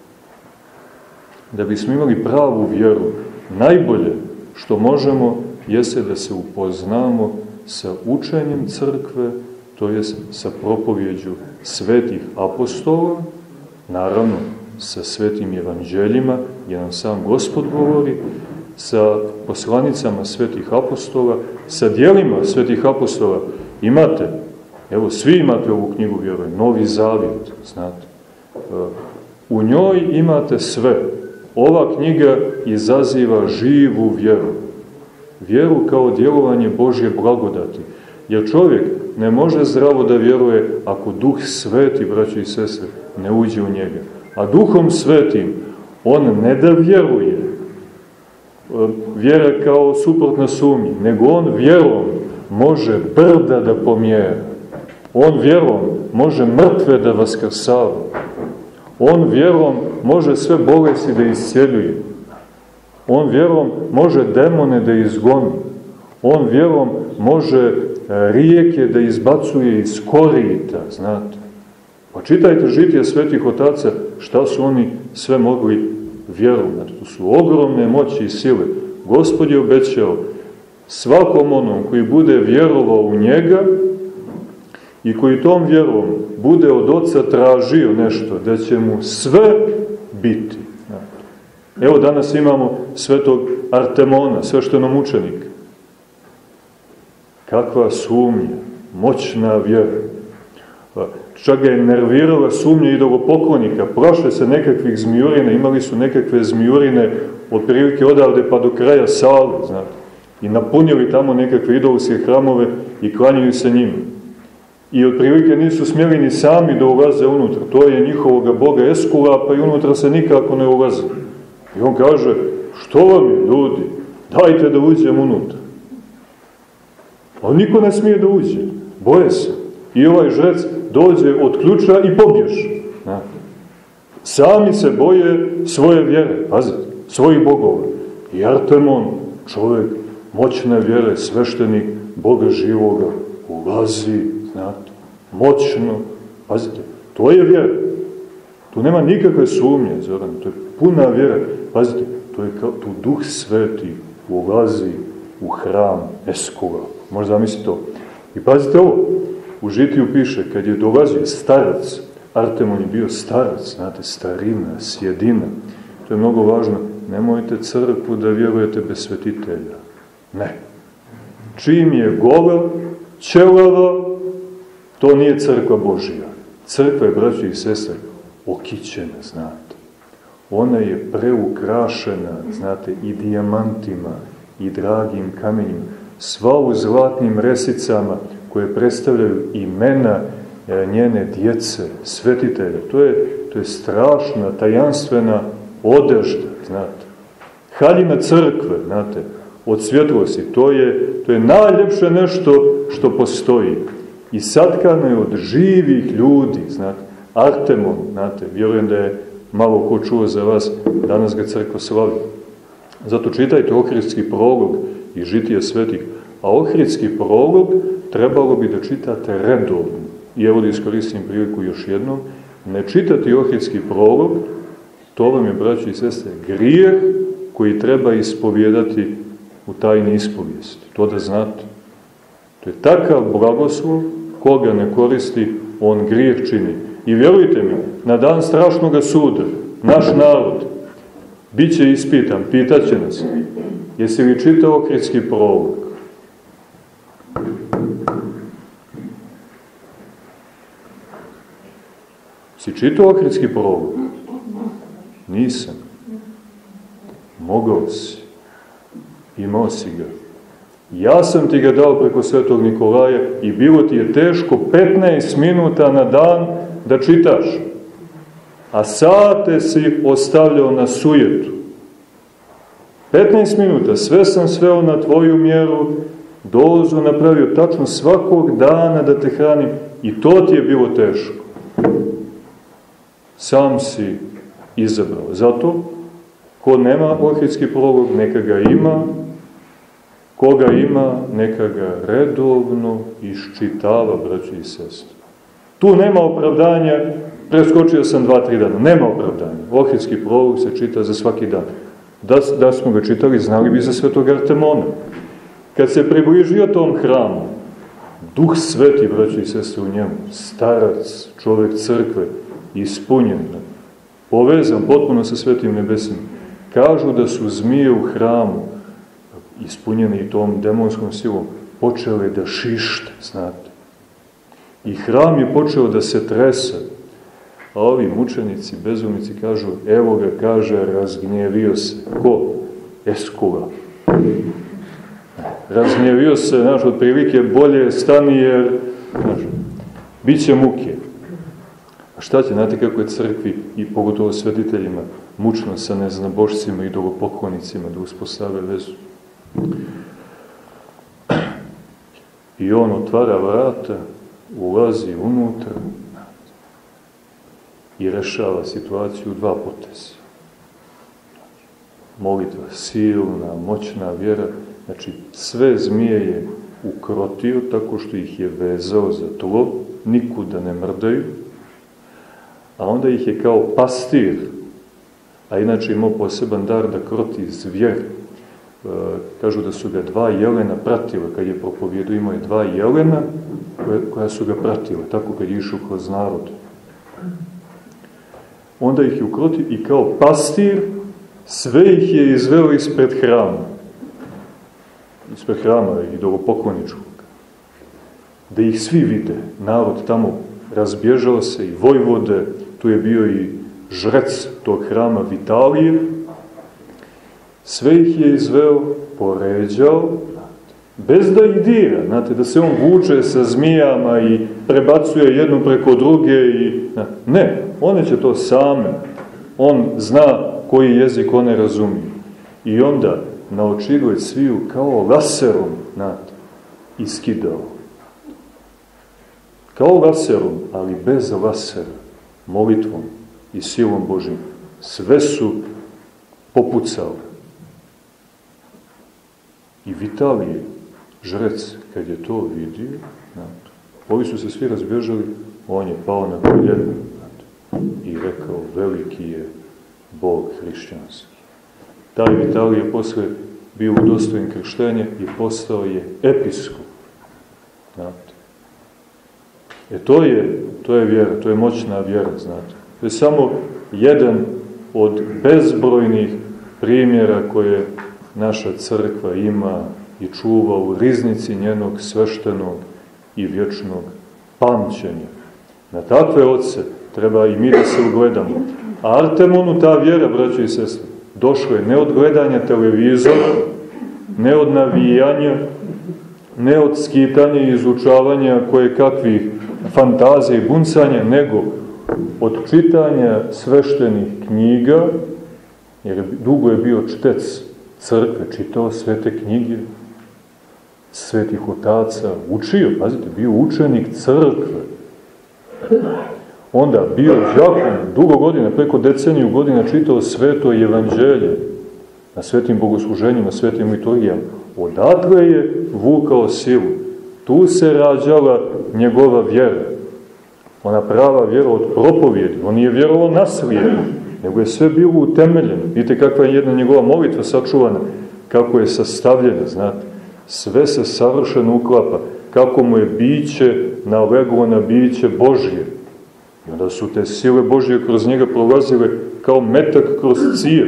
Da bismo imali pravu vjeru, najbolje što možemo jeste da se upoznamo sa učenjem crkve, to jest sa propovjeđu svetih apostola, naravno sa svetim evanđeljima, gdje nam sam Gospod govori, sa poslanicama svetih apostola, sa djelima svetih apostola. Imate, evo, svi imate ovu knjigu, vjerujem, Novi Zavjet, znate. U njoj imate sve. Ova knjiga izaziva živu vjeru. Vjeru kao djelovanje Božje blagodati. Jer čovjek ne može zdravo da vjeruje ako Duh Sveti, braćo i sestre, ne uđe u njega. A Duhom Svetim on ne da vjeruje, vjera kao suprotna sumnji, nego on vjerom može brda da pomjera. On vjerom može mrtve da vaskrsava. On vjerom može sve bolesti da iscijeljuje. On vjerom može demone da izgoni. On vjerom može rijeke da izbacuje iz korita, znate. Pa čitajte žitije svetih otaca, šta su oni sve mogli vjerom. Znači, to su ogromne moći i sile. Gospod je obećao svakom onom koji bude vjerovao u njega i koji tom vjerom bude od Oca tražio nešto, da će mu sve biti. Evo danas imamo svetog Artemona, sveštenomučenika. Kakva sumnja, moćna vjera. Čak ga je nervirala sumnja idolopoklonika. Prošle se nekakvih zmijurina, imali su nekakve zmijurine otprilike odavde pa do kraja sale, znate. I napunili tamo nekakve idolske hramove i klanjaju se njima. I otprilike nisu smjeli ni sami da ulaze unutra. To je njihovoga boga Eskula, pa i unutra se nikako ne ulaze. I on kaže, što vam je, ljudi, dajte da uđem unutra. Ali niko ne smije da uđe, boje se. I ovaj žrec dođe od ključa i pobježe. Sami se boje svoje vjere, pazite, svojih bogova. I Artemon, čovjek moćne vjere, sveštenik Boga živoga, ulazi, znate, moćno, pazite, To je vjera. Tu nema nikakve sumnje, Zoran, to je puna vjera. Pazite, to je kao, tu Duh Sveti ulazi u hram Eskula. Možda zamislite to. I pazite ovo, u Žitiju piše, kad je dolazio starac, Artemon je bio starac, znate, starina, sjedina. To je mnogo važno. Nemojte crkvu da vjerujete bez svetitelja. Ne. Čim je gola, ćelava, to nije crkva Božija. Crkva je, braći i sestre, okićena, znate. Ona je preukrašena, znate, i dijamantima, i dragim kamenjima, sva u zlatnim resicama koje predstavljaju imena njene djece, svetitelja. To je, to je strašna, tajanstvena odežda, znate. Haljina crkve, znate, od svjetlosti, to je, to je najljepše nešto što postoji. I satkano je od živih ljudi, znate. Artemon, znate, vjerujem da je malo ko čuo za vas, danas ga crkva slavi. Zato čitajte Ohridski prolog i Žitije svetih. A Ohridski prolog trebalo bi da čitate redovno. I evo da iskoristim priliku još jednom. Ne čitati Ohridski prolog, to vam je, braći i sestre, grijeh koji treba ispovijedati u tajni ispovijesti. To da znate. To je takav blagoslov, koga ne koristi, on grijeh čini. I vjerujte mi, na dan strašnog suda, naš narod bit će ispitan, pitaće nas, jesi li čitao Ohridski prolog? Si čitao Ohridski prolog? Nisam. Mogao si. Imao si ga. Ja sam ti ga dao preko Svetog Nikolaja i bilo ti je teško petnaest minuta na dan da čitaš. A sate si ostavljao na sujetu. petnaest minuta, sve sam sveo na tvoju mjeru, dozu napravio tačno svakog dana da te hranim i to ti je bilo teško. Sam si izabrao. Zato, ko nema Ohridski prolog, neka ga ima, koga ima, neka ga redovno iščitava, braći i sestre. Tu nema opravdanja, preskočio sam dva, tri dana, nema opravdanja. Ohridski prolog se čita za svaki dan. Da, da smo ga čitali, znali bi za svetog Artemona. Kad se približio tom hramu, Duh Sveti, braći i sestre, u njemu, starac, čovjek crkve, ispunjen, povezan potpuno sa svetim nebesima, kažu da su zmije u hramu, ispunjeni i tom demonskom silom, počele da šište, znate. I hram je počeo da se trese. A ovi mučenici, bezumnici kažu, evo ga, kaže, razgnjevio se. Ko? Eskula. Razgnjevio se, znaš, otprilike bolje stani jer, znaš, bit će muke. A šta će, znate kako je crkvi i pogotovo svetiteljima mučno sa neznabošcima i idolopoklonicima da uspostave vezu. I on otvara vrata, ulazi unutra i rešava situaciju dva poteza. Molitva, silna, moćna vjera, znači sve zmije je ukrotio tako što ih je vezao za tlo, nikud da ne mrdaju, a onda ih je kao pastir, a inače imao poseban dar da kroti zvjer. E, kažu da su ga dva jelena pratila, kad je propovjedio, imao je dva jelena koja, koja su ga pratila, tako kad je išao kroz narod. Onda ih je ukrotio i kao pastir sve ih je izveo ispred hrama. Ispred hrama idolopokloničkog. Da ih svi vide. Narod tamo razbježao se i vojvode, tu je bio i žrec tog hrama Vitalije. Sve ih je izveo, poređao, bez da ih dira. Znate, da se on vuče sa zmijama i prebacuje jednu preko druge. I, ne, one će to same. On zna koji jezik one razumiju. I onda na očigled sviju kao laserom, znate, iskidao. Kao laserom, ali bez lasera, molitvom i silom Božjim. Sve su popucali. I Vitalije, žrec, kad je to vidio, znate, ovi su se svi razbježali, on je pao na koljena i rekao, veliki je Bog hrišćanski. Taj Vitalij je posle bio udostojen krštenja i postao je episkop. Znate. E to je, to je vjera, to je moćna vjera, znate. To je samo jedan od bezbrojnih primjera koje naša crkva ima i čuva u riznici njenog sveštenog i vječnog pamćenja. Na takve oce treba i mi da se ugledamo. A Artemonu ta vjera, braćo i sestre, došla je ne od gledanja televizora, ne od navijanja, ne od skitanja i izučavanja koje kakvih fantazija i buncanja, nego od čitanja sveštenih knjiga, jer dugo je bio čitec crkve, čitao svete knjige, svetih otaca, učio, pazite, bio učenik crkve. Onda bio đakon, dugo godina, preko deceniju godina čitao sveto evanđelje na svetim bogosluženjima, svetim liturgijama. Odatle je vukao silu. Tu se rađala njegova vjera. Ona prava vjera od propovjedi. On nije vjerovao na slijepo, nego je sve bilo utemeljeno. Vidite kakva je jedna njegova molitva sačuvana, kako je sastavljena, znate. Sve se savršeno uklapa, kako mu je biće naleglo na biće Božje. I onda su te sile Božje kroz njega prolazile kao metak kroz cijev,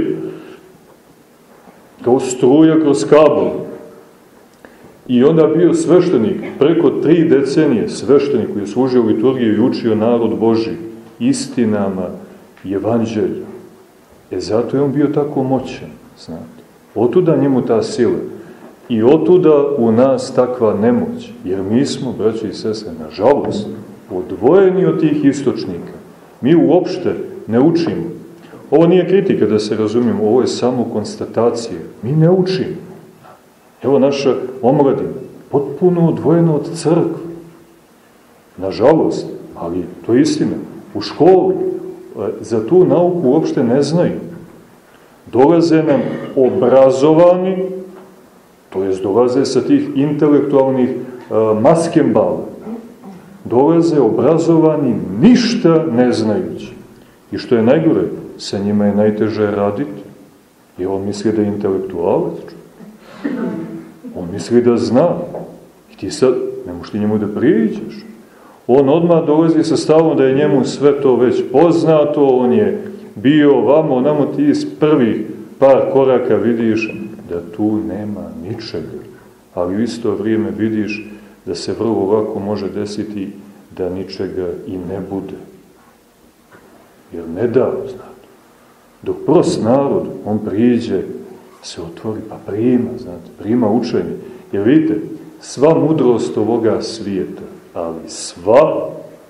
kao struja kroz kabel. I onda bio sveštenik, preko tri decenije sveštenik koji je služio u liturgiju i učio narod Božji istinama evanđelja. E zato je on bio tako moćan, znate. Otuda njemu ta sila. I otuda u nas takva nemoć, jer mi smo, braći i sestre, nažalost, odvojeni od tih istočnika. Mi uopšte ne učimo. Ovo nije kritika, da se razumijemo, ovo je samo konstatacija. Mi ne učimo. Evo naša omladina, potpuno odvojena od crkve. Nažalost, ali to je istina. U školi za tu nauku uopšte ne znaju. Dolaze nam obrazovani, to jest dolaze sa tih intelektualnih uh, maskembala. Dolaze obrazovani ništa ne znajući. I što je najgore, sa njima je najteže raditi. Jer on misli da je intelektualac. On misli da zna. I ti sad, ne možeš ti njemu da priđeš. On odmah dolazi sa stavom da je njemu sve to već poznato, on je bio ovamo, onamo, ti iz prvih par koraka vidiš da tu nema ničega. Ali u isto vrijeme vidiš da se vrlo lako može desiti da ničega i ne bude. Jer ne da, znate. Dok prost narod, on priđe, se otvori, pa prima, znate, prima učenje. Jer vidite, sva mudrost ovoga svijeta, ali sva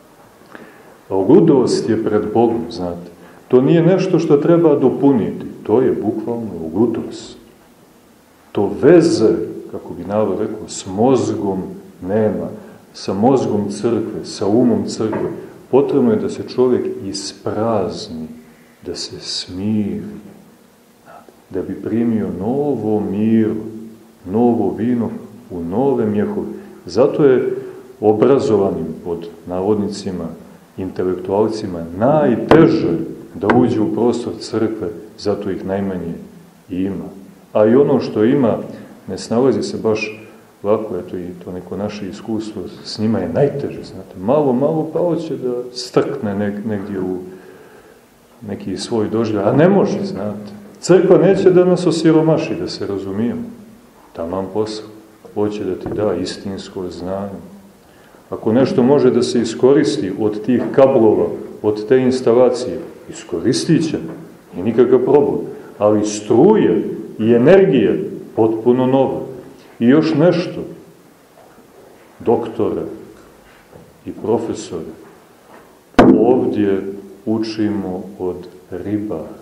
ludost je pred Bogom, znate. To nije nešto što treba dopuniti, to je bukvalno ludost. To veze, kako bi narod rekao, s mozgom nema, sa mozgom crkve, sa umom crkve. Potrebno je da se čovjek isprazni, da se smiri, da bi primio novo miro, novo vino u nove mjehove. Zato je obrazovanim pod navodnicima, intelektualcima najteže da uđe u prostor crkve, zato ih najmanje ima. A i ono što ima, ne snalazi se baš lako, eto i to neko naše iskustvo, s njima je najteže, znate. Malo, malo pa hoće da strkne neg, negdje u neki svoj doživljaj, a ne može, znate. Crkva neće da nas osiromaši, da se razumijemo. Taman posao. Hoće da ti da istinsko znanje. Ako nešto može da se iskoristi od tih kablova, od te instalacije, iskoristit će, i nikakav problem. Ali struje i energija potpuno nova. I još nešto, doktore i profesore, ovdje učimo od ribara.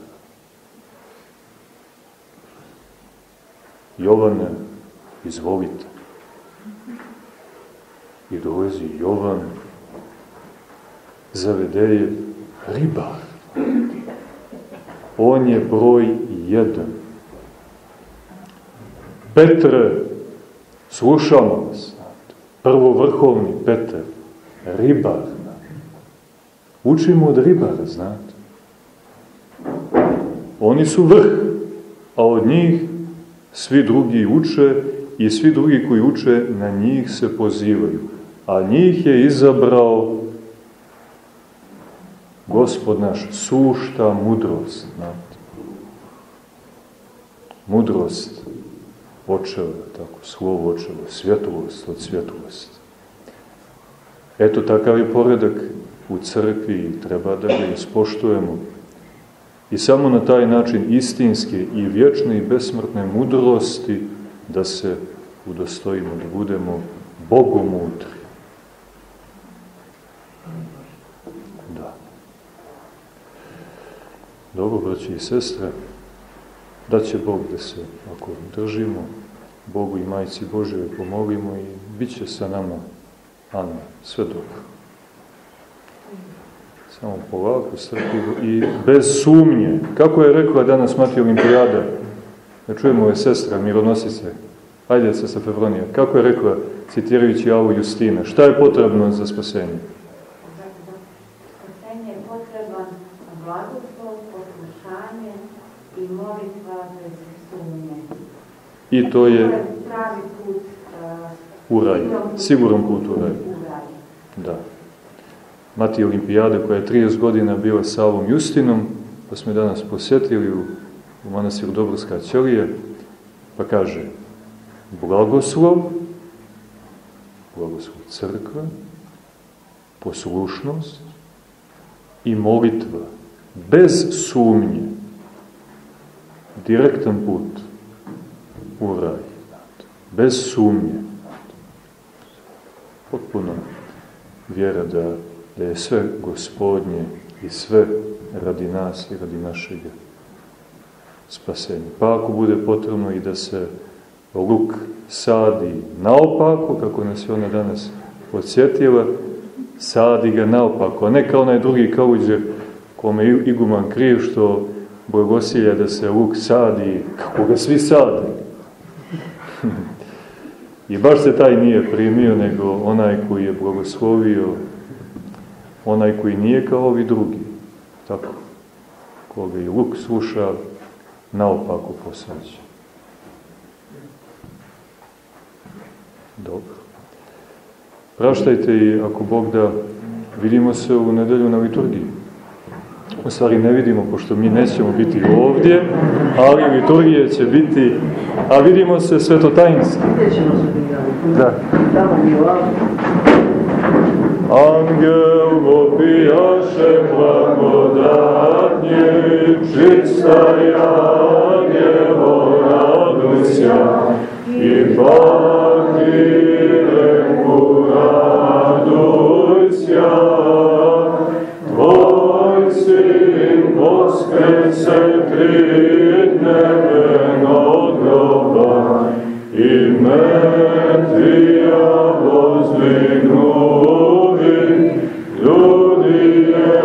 Jovane, izvolite. I dolazi Jovan, zavedeje ribar. On je broj jedan. Petre, slušamo vas, prvovrhovni Petar, ribar. Učimo od ribara, znate. Oni su vrh, a od njih svi drugi uče i svi drugi koji uče na njih se pozivaju. A njih je izabrao Gospod naš, sušta mudrost, znate. Mudrost očeva, tako, slovo očeva, svjetlost od svjetlosti. Eto, takav je poredak u crkvi i treba da ga ispoštujemo. I samo na taj način istinske i vječne i besmrtne mudrosti da se udostojimo, da budemo bogomudri. Da. Dobro, braći i sestre, da će Bog da se, ako držimo, Bogu i Majci Božjoj pomolimo i bit će sa nama, Ana, sve dobro. Samo polako, strpljivo i bez sumnje. Kako je rekla danas Mati Olimpijada? Da čujemo ove sestra, mironosice. Ajde, sestra Fevronija. Kako je rekla, citirajući Avu Justina? Šta je potrebno za spasenje? Za spasenje je potreban blagoslov, poslušanje i molitva bez sumnje. I to je pravi put u raj. Siguran put u raj. Da. Mati Olimpijade, koja je trideset godina bila sa Avom Justinom, pa smo je danas posjetili u, u manastiru Dobrska ćelije, pa kaže, blagoslov, blagoslov crkve, poslušnost i molitva, bez sumnje, direktan put u raj, bez sumnje. Potpuno vjera da da je sve Gospodnje i sve radi nas i radi našeg spasenja. Pa ako bude potrebno i da se luk sadi naopako, kako nas je ona danas podsjetila, sadi ga naopako, a ne kao onaj drugi kaluđer kome je iguman kriv što blagosilja da se luk sadi, kako ga svi sadi. I baš se taj nije primio, nego onaj koji je blagoslovio, onaj koji nije kao ovi drugi, tako, koga i luk sluša, naopako posađe. Dobro. Praštajte i ako Bog da, vidimo se u nedelju na liturgiji. U stvari ne vidimo, pošto mi nećemo biti ovdje, ali liturgije će biti, a vidimo se svetotajinski. Da. Angel vopijaše blagodatnje, čista Janjevo radusja, i Fakirenku radusja. Tvoj sin voskreće tri dneve od groba, i mrtvija vozdvignuvi, ljudi je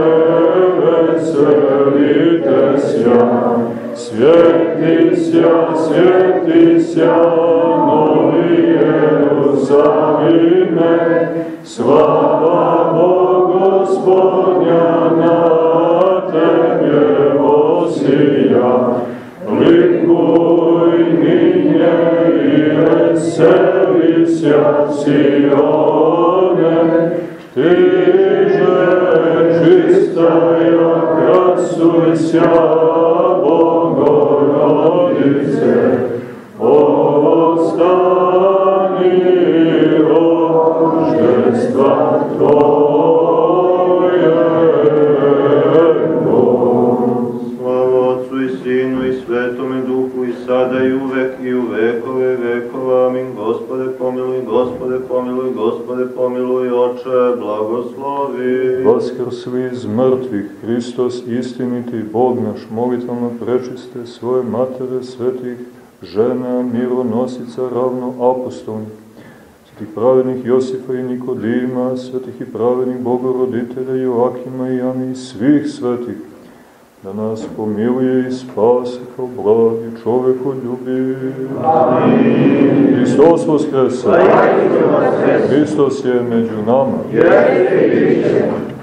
veselite sja, sveti sja, sveti sja, novi Jerusalime, slava Bogospodnja na tebe osija, likuj ninje i veseli sja Sione, tiže čistaja krasuj sja Bogorodice, ostani roždestva Tvoje. Slava Otcu i Sinu i Svetome Duhu i sada i uvek i u vekove vekova. Amin. Gospode pomiluj, Gospode pomiluj, Gospode pomiluj, Oče blagoslovi. Vaskrsli iz mrtvih, Hristos istiniti, Bog naš, molitvama prečiste svoje matere svetih žena, mironosica, ravno apostolnih, svetih pravednih Josifa i Nikodima, svetih i pravednih Bogoroditelja Joakima i Jani i svih svetih, da nas pomiluje i spasi kao blagi čovekoljubi. Amin. Hristos vaskrese. Hristos je među nama.